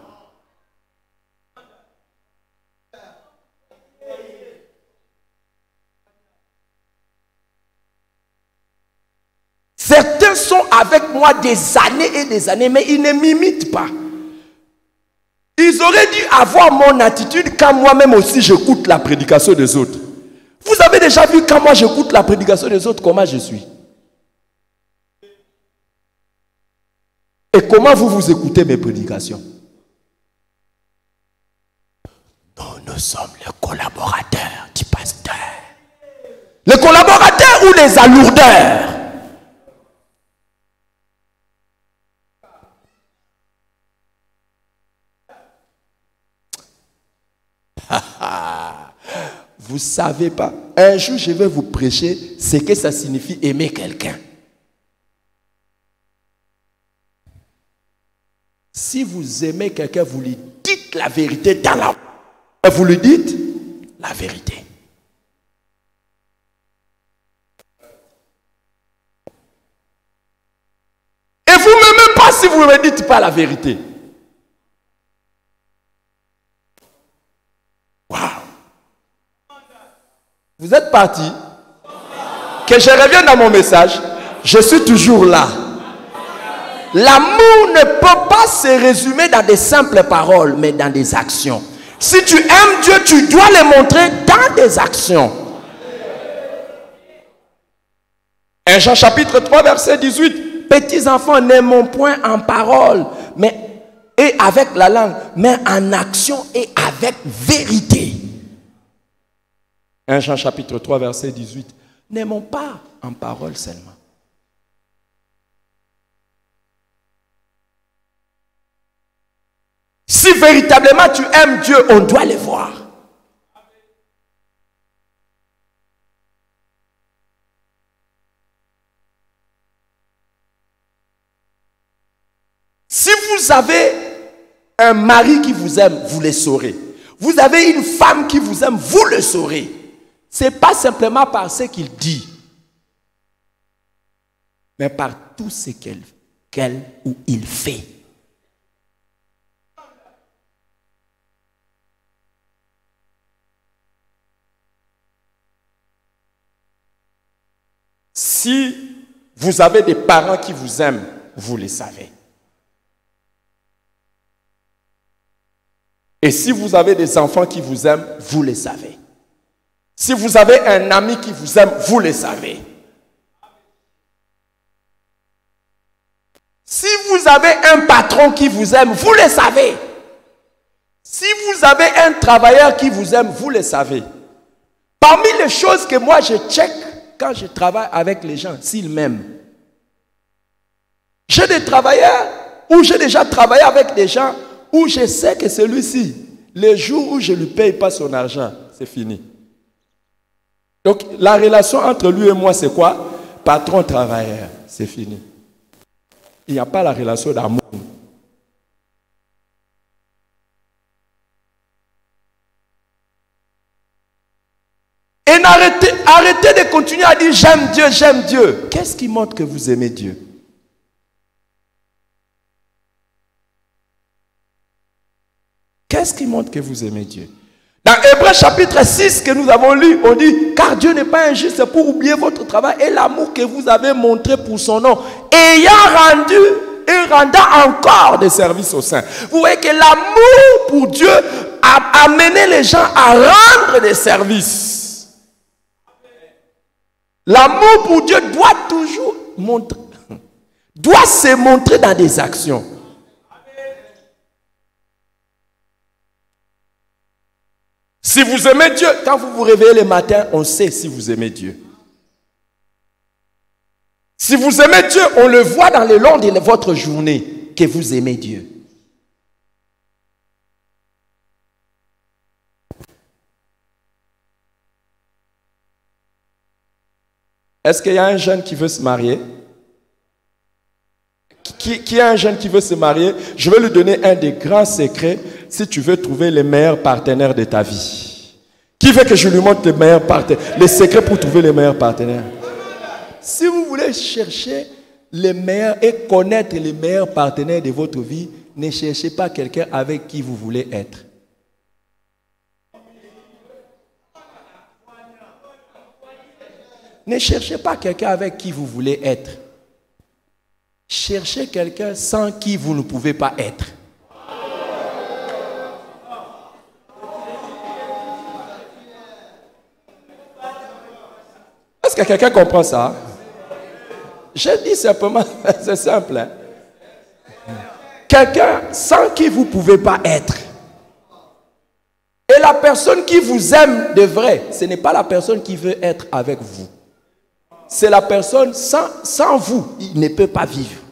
Certains sont avec moi des années et des années, mais ils ne m'imitent pas. Ils auraient dû avoir mon attitude quand moi-même aussi j'écoute la prédication des autres. Vous avez déjà vu quand moi j'écoute la prédication des autres, comment je suis? Et comment vous vous écoutez mes prédications? Nous, nous sommes les collaborateurs du pasteur. Les collaborateurs ou les alourdeurs? Vous ne savez pas. Un jour, je vais vous prêcher ce que ça signifie aimer quelqu'un. Si vous aimez quelqu'un, vous lui dites la vérité dans la... Vous lui dites la vérité. Et vous ne m'aimez pas si vous ne me dites pas la vérité. Waouh! Vous êtes parti? Que je revienne dans mon message. Je suis toujours là. L'amour ne peut pas se résumer dans des simples paroles, mais dans des actions. Si tu aimes Dieu, tu dois le montrer dans des actions. un Jean chapitre trois, verset dix-huit. Petits enfants, n'aimons point en parole, mais et avec la langue, mais en action et avec vérité. un Jean chapitre trois, verset dix-huit. N'aimons pas en parole seulement. Si véritablement tu aimes Dieu, on doit le voir. vous avez un mari qui vous aime, vous le saurez. Vous avez une femme qui vous aime, vous le saurez. Ce n'est pas simplement par ce qu'il dit, mais par tout ce qu'elle, qu'elle ou il fait. Si vous avez des parents qui vous aiment, vous le savez. Et si vous avez des enfants qui vous aiment, vous le savez. Si vous avez un ami qui vous aime, vous le savez. Si vous avez un patron qui vous aime, vous le savez. Si vous avez un travailleur qui vous aime, vous le savez. Parmi les choses que moi je check quand je travaille avec les gens, s'ils m'aiment. J'ai des travailleurs où j'ai déjà travaillé avec des gens où je sais que celui-ci, le jour où je ne lui paye pas son argent, c'est fini. Donc la relation entre lui et moi, c'est quoi? Patron-travailleur, c'est fini. Il n'y a pas la relation d'amour. Et arrêtez, arrêtez de continuer à dire j'aime Dieu, j'aime Dieu. Qu'est-ce qui montre que vous aimez Dieu? Qu'est-ce qui montre que vous aimez Dieu? Dans Hébreux chapitre six que nous avons lu, on dit, car Dieu n'est pas injuste pour oublier votre travail et l'amour que vous avez montré pour son nom, ayant rendu et rendant encore des services aux saints. Vous voyez que l'amour pour Dieu a amené les gens à rendre des services. L'amour pour Dieu doit toujours montrer, doit se montrer dans des actions. Si vous aimez Dieu, quand vous vous réveillez le matin, on sait si vous aimez Dieu. Si vous aimez Dieu, on le voit dans le long de votre journée que vous aimez Dieu. Est-ce qu'il y a un jeune qui veut se marier? Qui, qui a un jeune qui veut se marier? Je vais lui donner un des grands secrets si tu veux trouver les meilleurs partenaires de ta vie. Qui veut que je lui montre les meilleurs partenaires, les secrets pour trouver les meilleurs partenaires? Si vous voulez chercher les meilleurs et connaître les meilleurs partenaires de votre vie, ne cherchez pas quelqu'un avec qui vous voulez être. Ne cherchez pas quelqu'un avec qui vous voulez être. Cherchez quelqu'un sans qui vous ne pouvez pas être. Est-ce que quelqu'un comprend ça? Je dis simplement, c'est simple. Hein? Quelqu'un sans qui vous ne pouvez pas être. Et la personne qui vous aime de vrai, ce n'est pas la personne qui veut être avec vous. C'est la personne sans, sans vous, il ne peut pas vivre.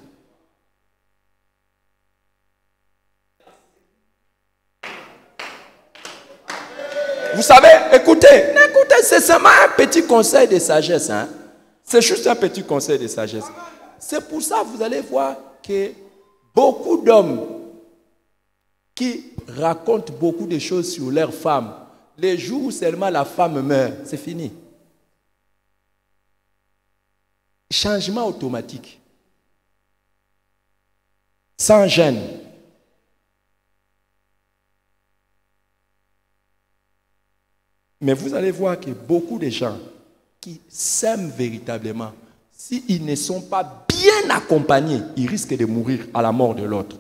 Vous savez, écoutez, écoutez, c'est seulement un petit conseil de sagesse. Hein? C'est juste un petit conseil de sagesse. C'est pour ça que vous allez voir que beaucoup d'hommes qui racontent beaucoup de choses sur leur femme, les jours où seulement la femme meurt, c'est fini. Changement automatique. Sans gêne. Mais vous allez voir que beaucoup de gens qui s'aiment véritablement, s'ils ne sont pas bien accompagnés, ils risquent de mourir à la mort de l'autre.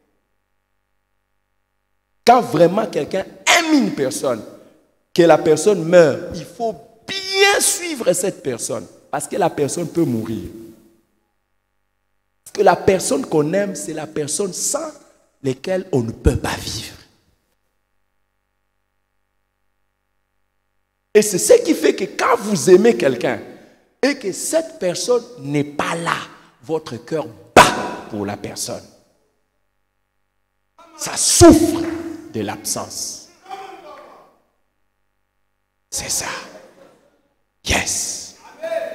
Quand vraiment quelqu'un aime une personne, que la personne meurt, il faut bien suivre cette personne. Parce que la personne peut mourir. Parce que la personne qu'on aime, c'est la personne sans laquelle on ne peut pas vivre. Et c'est ce qui fait que quand vous aimez quelqu'un et que cette personne n'est pas là, votre cœur bat pour la personne. Ça souffre de l'absence. C'est ça. Yes.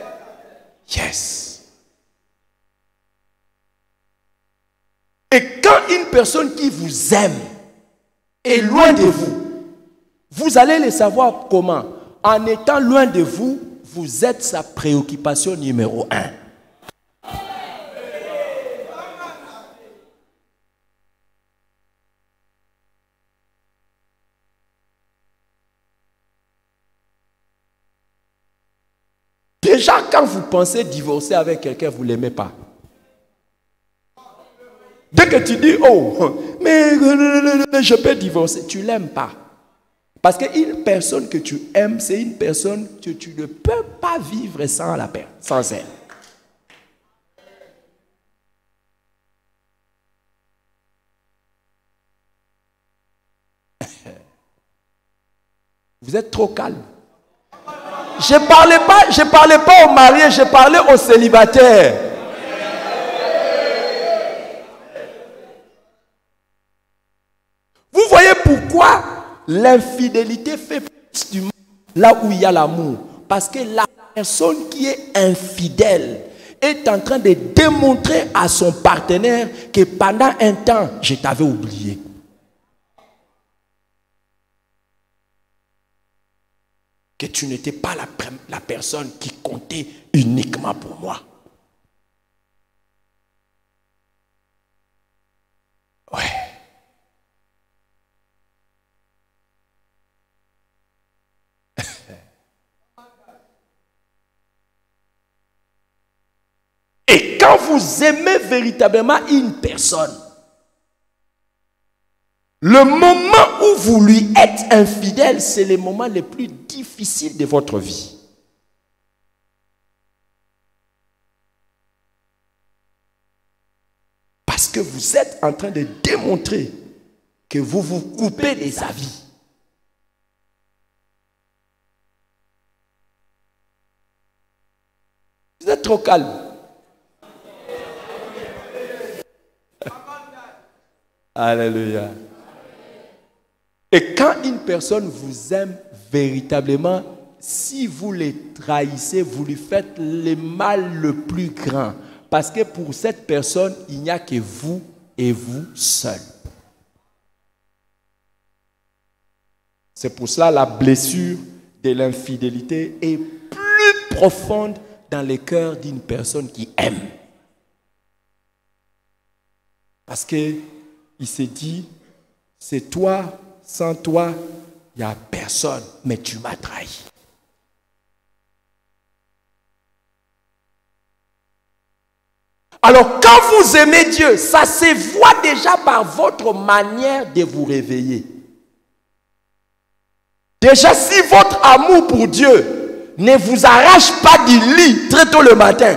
Yes. Et quand quand une personne qui vous aime est loin de vous, vous allez le savoir comment? En étant loin de vous, vous êtes sa préoccupation numéro un. Déjà, quand vous pensez divorcer avec quelqu'un, vous ne l'aimez pas. Dès que tu dis, oh, mais je peux divorcer, tu ne l'aimes pas. Parce qu'une personne que tu aimes, c'est une personne que tu ne peux pas vivre sans, la, sans elle. Vous êtes trop calme. Je ne parlais pas, je parlais pas aux mariés, je parlais aux célibataires. Vous voyez pourquoi l'infidélité fait plus du mal là où il y a l'amour? Parce que la personne qui est infidèle est en train de démontrer à son partenaire que pendant un temps, je t'avais oublié. Que tu n'étais pas la, la personne qui comptait uniquement pour moi. Ouais. Et quand vous aimez véritablement une personne, le moment où vous lui êtes infidèle, c'est le moment le plus difficile de votre vie. Parce que vous êtes en train de démontrer que vous vous coupez de sa vie. Vous êtes trop calme. Alléluia. Et quand une personne vous aime véritablement, si vous les trahissez, vous lui faites le mal le plus grand. Parce que pour cette personne, il n'y a que vous et vous seul. C'est pour cela la blessure de l'infidélité est plus profonde dans le cœur d'une personne qui aime. Parce qu'il s'est dit, c'est toi, sans toi, il n'y a personne, mais tu m'as trahi. Alors quand vous aimez Dieu, ça se voit déjà par votre manière de vous réveiller. Déjà, si votre amour pour Dieu ne vous arrache pas du lit très tôt le matin,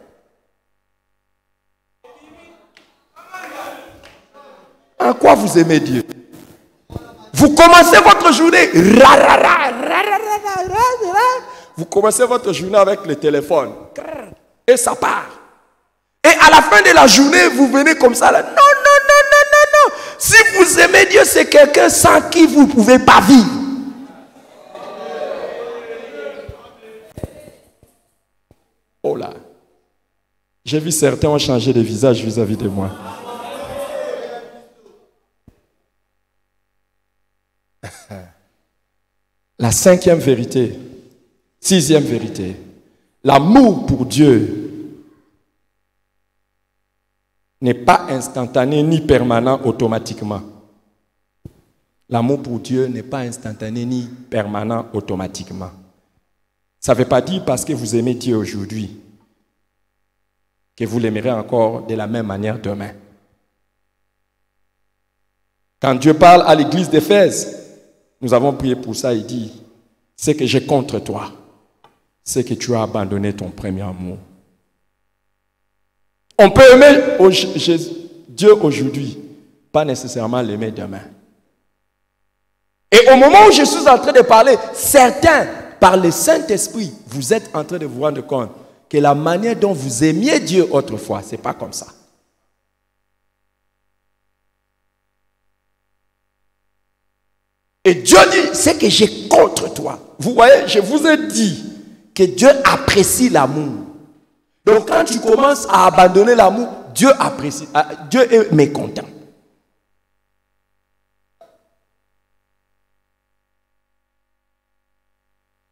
en quoi vous aimez Dieu? Vous commencez votre journée, vous commencez votre journée avec le téléphone et ça part. Et à la fin de la journée, vous venez comme ça. Là. Non, non, non, non, non, non. Si vous aimez Dieu, c'est quelqu'un sans qui vous ne pouvez pas vivre. Oh là. J'ai vu certains ont changé de visage vis-à-vis de moi. La cinquième vérité, sixième vérité, l'amour pour Dieu n'est pas instantané ni permanent automatiquement. L'amour pour Dieu n'est pas instantané ni permanent automatiquement. Ça ne veut pas dire parce que vous aimez Dieu aujourd'hui que vous l'aimerez encore de la même manière demain. Quand Dieu parle à l'église d'Éphèse, nous avons prié pour ça, il dit, c'est que j'ai contre toi, c'est que tu as abandonné ton premier amour. On peut aimer Dieu aujourd'hui, pas nécessairement l'aimer demain. Et au moment où je suis en train de parler, certains, par le Saint-Esprit, vous êtes en train de vous rendre compte que la manière dont vous aimiez Dieu autrefois, ce n'est pas comme ça. Et Dieu dit, c'est que j'ai contre toi. Vous voyez, je vous ai dit que Dieu apprécie l'amour. Donc quand tu commences à abandonner l'amour, Dieu apprécie, Dieu est mécontent.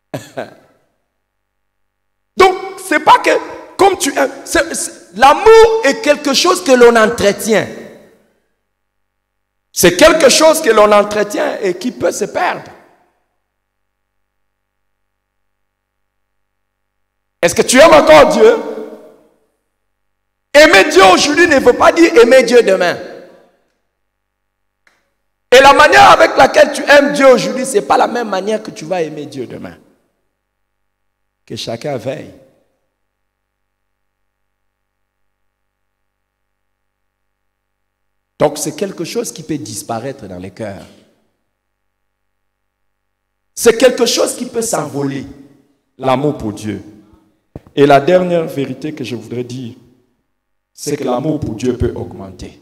Donc, c'est pas que, comme tu aimes, l'amour est quelque chose que l'on entretient. C'est quelque chose que l'on entretient et qui peut se perdre. Est-ce que tu aimes encore Dieu? Aimer Dieu aujourd'hui ne veut pas dire aimer Dieu demain. Et la manière avec laquelle tu aimes Dieu aujourd'hui, ce n'est pas la même manière que tu vas aimer Dieu demain. Que chacun veille. Donc c'est quelque chose qui peut disparaître dans les cœurs. C'est quelque chose qui peut s'envoler, l'amour pour Dieu. Et la dernière vérité que je voudrais dire, c'est que l'amour pour Dieu peut augmenter.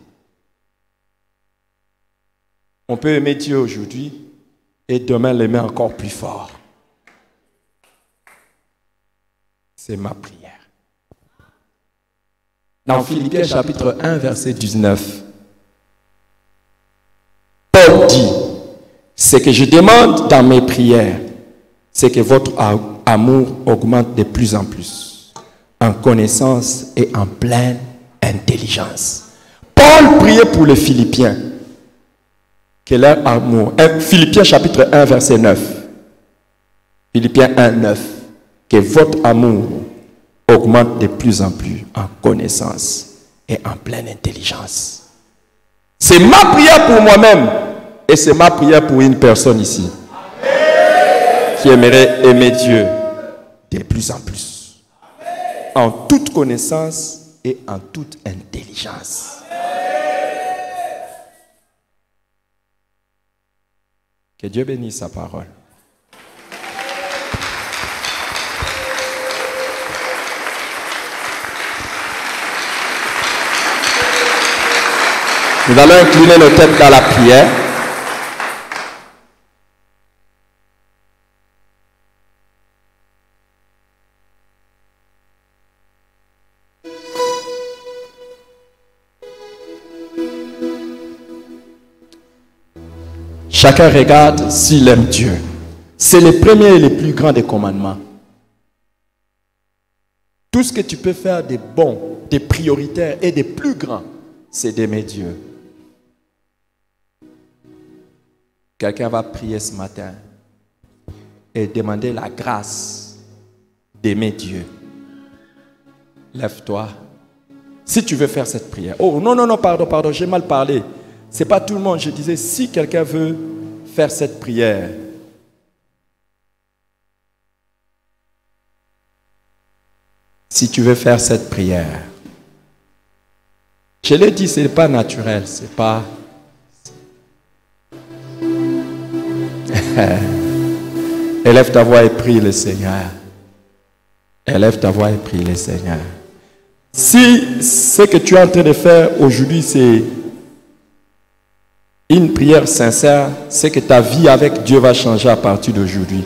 On peut aimer Dieu aujourd'hui et demain l'aimer encore plus fort. C'est ma prière. Dans Philippiens chapitre un, verset dix-neuf, Paul dit, ce que je demande dans mes prières, c'est que votre amour augmente de plus en plus, en connaissance et en pleine intelligence. Paul priait pour les Philippiens, que leur amour, Philippiens chapitre un, verset neuf, Philippiens un, neuf, que votre amour augmente de plus en plus en connaissance et en pleine intelligence. C'est ma prière pour moi-même et c'est ma prière pour une personne ici qui aimerait aimer Dieu de plus en plus, en toute connaissance et en toute intelligence. Que Dieu bénisse sa parole. Nous allons incliner nos têtes dans la prière. Chacun regarde s'il aime Dieu. C'est le premier et le plus grand des commandements. Tout ce que tu peux faire de bon, de prioritaire et de plus grand, c'est d'aimer Dieu. Quelqu'un va prier ce matin et demander la grâce d'aimer Dieu. Lève-toi. Si tu veux faire cette prière. Oh non, non, non, pardon, pardon, j'ai mal parlé. Ce n'est pas tout le monde. Je disais, si quelqu'un veut faire cette prière, si tu veux faire cette prière, je l'ai dit, ce n'est pas naturel, c'est pas... Élève ta voix et prie le Seigneur. Élève ta voix et prie le Seigneur. Si ce que tu es en train de faire aujourd'hui, c'est une prière sincère, c'est que ta vie avec Dieu va changer à partir d'aujourd'hui.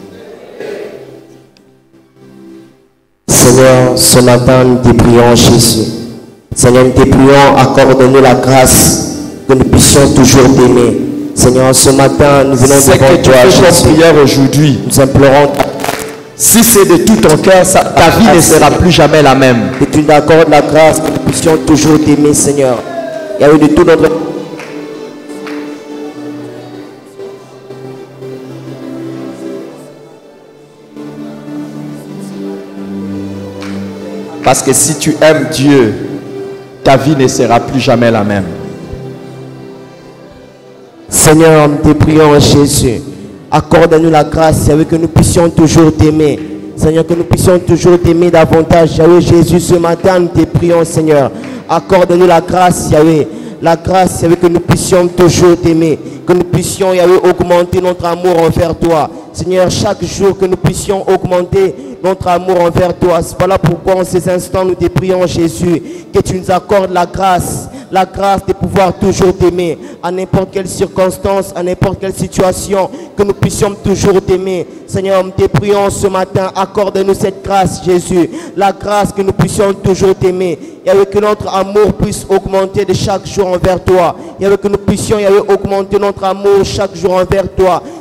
Seigneur, ce matin, nous te prions, Jésus. Seigneur, nous te prions, accorde-nous la grâce que nous puissions toujours t'aimer. Seigneur, ce matin, nous venons devant toi, Jésus. Prière aujourd'hui, nous implorons. Si c'est de tout ton cœur, ta vie ne sera plus jamais la même. Que tu nous accordes la grâce que nous puissions toujours t'aimer, Seigneur. Et avec de tout notre... Parce que si tu aimes Dieu, ta vie ne sera plus jamais la même. Seigneur, nous te prions, Jésus. Accorde-nous la grâce, Yahweh, que nous puissions toujours t'aimer. Seigneur, que nous puissions toujours t'aimer davantage. Yahweh, Jésus, ce matin, nous te prions, Seigneur. Accorde-nous la grâce, Yahweh. La grâce, Yahweh, que nous puissions toujours t'aimer. Que nous puissions, Yahweh, augmenter notre amour envers toi. Seigneur, chaque jour, que nous puissions augmenter notre amour envers toi. Voilà pourquoi en ces instants, nous te prions, Jésus, que tu nous accordes la grâce. La grâce de pouvoir toujours t'aimer, à n'importe quelle circonstance, à n'importe quelle situation, que nous puissions toujours t'aimer. Seigneur, nous te prions ce matin, accorde-nous cette grâce, Jésus. La grâce que nous puissions toujours t'aimer. Et avec que notre amour puisse augmenter de chaque jour envers toi. Et avec que nous puissions et avec augmenter notre amour chaque jour envers toi.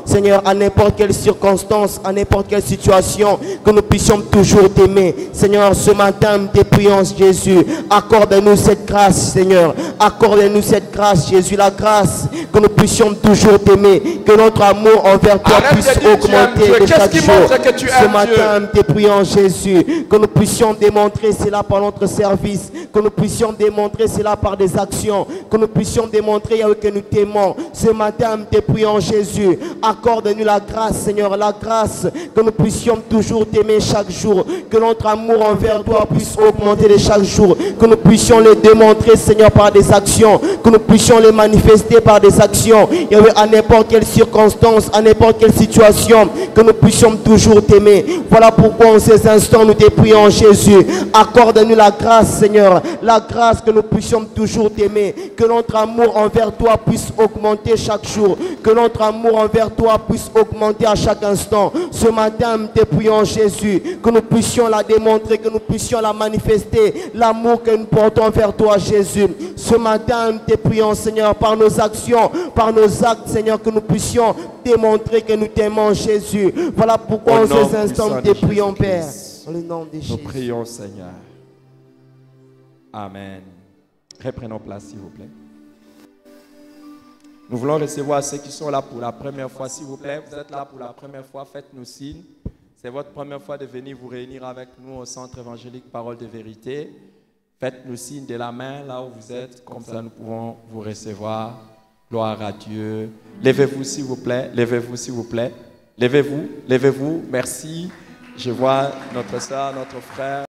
Seigneur, à n'importe quelle circonstance, à n'importe quelle situation, que nous puissions toujours t'aimer. Seigneur, ce matin, nous te prions, Jésus, accorde-nous cette grâce, Seigneur. Accorde-nous cette grâce, Jésus, la grâce que nous puissions toujours t'aimer, que notre amour envers toi Arrête puisse de dire tu aimes augmenter Dieu. de Qu'est-ce chaque qui jour. montre que tu Ce aimes matin, nous te prions, Jésus, que nous puissions démontrer cela par notre service, que nous puissions démontrer cela par des actions, que nous puissions démontrer, Yahweh, que nous t'aimons. Ce matin, nous te prions, Jésus, accorde-nous la grâce, Seigneur, la grâce, que nous puissions toujours t'aimer chaque jour, que notre amour envers toi puisse augmenter de chaque jour, que nous puissions le démontrer, Seigneur, par des actions, que nous puissions les manifester par des actions, Yahweh, à n'importe quelle circonstance, à n'importe quelle situation, que nous puissions toujours t'aimer. Voilà pourquoi en ces instants nous te prions, Jésus, accorde-nous la grâce, Seigneur, la grâce que nous puissions toujours t'aimer, que notre amour envers toi puisse augmenter chaque jour, que notre amour envers toi puisse augmenter à chaque instant. Ce matin, nous te prions, Jésus, que nous puissions la démontrer, que nous puissions la manifester, l'amour que nous portons vers toi, Jésus. Ce matin, nous te prions, Seigneur, par nos actions, par nos actes, Seigneur, que nous puissions démontrer que nous t'aimons, Jésus. Voilà pourquoi en ces instants, nous te prions, Père. Dans le nom de Jésus. Nous prions, Seigneur. Amen. Reprenons place, s'il vous plaît. Nous voulons recevoir ceux qui sont là pour la première fois, s'il vous plaît. Vous êtes là pour la première fois, faites-nous signe. C'est votre première fois de venir vous réunir avec nous au Centre évangélique Parole de Vérité. Faites-nous signe de la main là où vous êtes, comme ça nous pouvons vous recevoir. Gloire à Dieu. Levez-vous, s'il vous plaît. Levez-vous, s'il vous plaît. Levez-vous, levez-vous. Merci. Je vois notre soeur, notre frère.